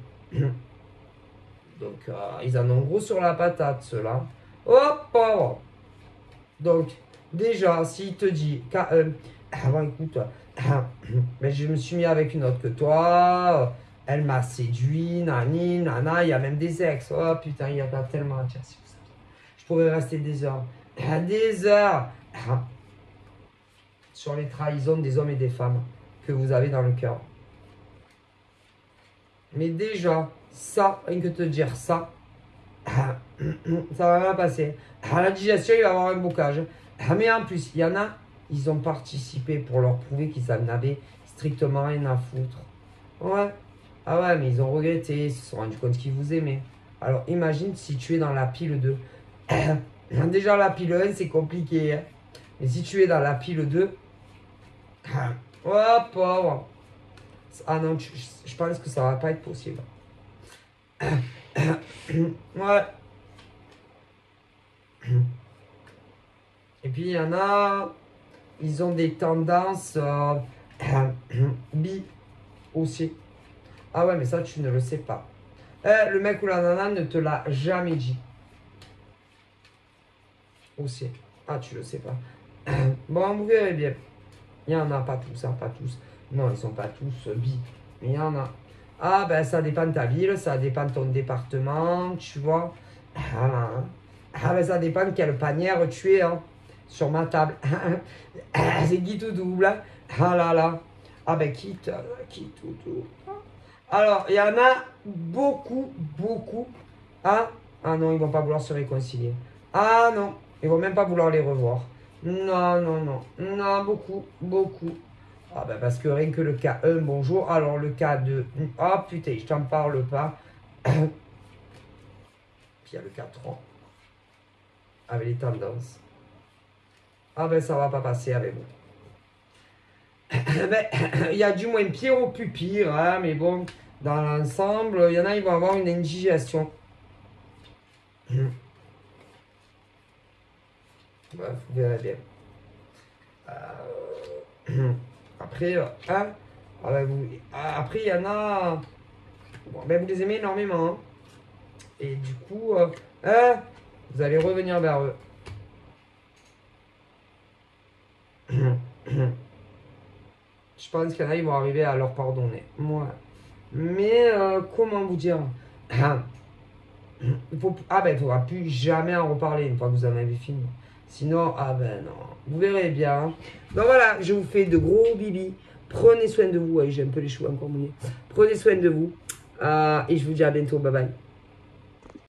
Donc, euh, ils en ont gros sur la patate, ceux-là. Hop, hop. Donc, déjà, s'il te dit, euh, ah bon, écoute, euh, mais je me suis mis avec une autre que toi, elle m'a séduit, nani, nana, il y a même des ex. Oh putain, il y a pas tellement à dire si vous savez. Je pourrais rester des heures. Des heures sur les trahisons des hommes et des femmes que vous avez dans le cœur. Mais déjà, ça, rien que te dire ça, ça va bien passer. À la digestion, il va y avoir un bocage. Mais en plus, il y en a, ils ont participé pour leur prouver qu'ils en avaient strictement rien à foutre. Ouais. Ah ouais, mais ils ont regretté, ils se sont rendus compte qu'ils vous aimaient. Alors imagine si tu es dans la pile deux. Déjà, la pile un, c'est compliqué. Hein. Mais si tu es dans la pile deux, oh pauvre. Ah non, je, je pense que ça va pas être possible. Ouais. Et puis il y en a, ils ont des tendances euh, bi aussi. Ah ouais, mais ça tu ne le sais pas. Eh, le mec ou la nana ne te l'a jamais dit. Aussi. Ah, tu le sais pas. Bon, vous verrez bien. Il y en a pas tous, hein, pas tous. Non, ils sont pas tous bi. Mais il y en a. Ah, ben ça dépend de ta ville, ça dépend de ton département, tu vois. Ah, ah ben ça dépend de quelle panière tu es, hein, sur ma table. C'est qui tout double, hein. Ah là là. Ah ben quitte, qui tout double. Alors, il y en a beaucoup, beaucoup. Ah, ah non, ils vont pas vouloir se réconcilier. Ah non, ils vont même pas vouloir les revoir. Non, non, non. Non, beaucoup, beaucoup. Ah ben parce que rien que le cas un, bonjour. Alors le cas deux, oh putain, je t'en parle pas. Puis il y a le cas trois. Avec les tendances. Ah ben ça va pas passer avec vous. Ben, il y a du moins pire au plus pire, hein, mais bon, dans l'ensemble, il y en a, ils vont avoir une indigestion. Bref, vous verrez bien. Euh... Après, hein, ah ben vous... après, il y en a... Bon, ben vous les aimez énormément. Hein. Et du coup, euh... hein, vous allez revenir vers eux. Je pense qu'il y en a, ils vont arriver à leur pardonner. Moi. Mais, euh, comment vous dire il faut... Ah ben, il ne faudra plus jamais en reparler une fois que vous en avez fini. Sinon, ah ben non. Vous verrez bien. Donc voilà, je vous fais de gros bibis. Prenez soin de vous. Ouais, j'ai un peu les cheveux encore mouillés. Prenez soin de vous. Euh, et je vous dis à bientôt. Bye bye.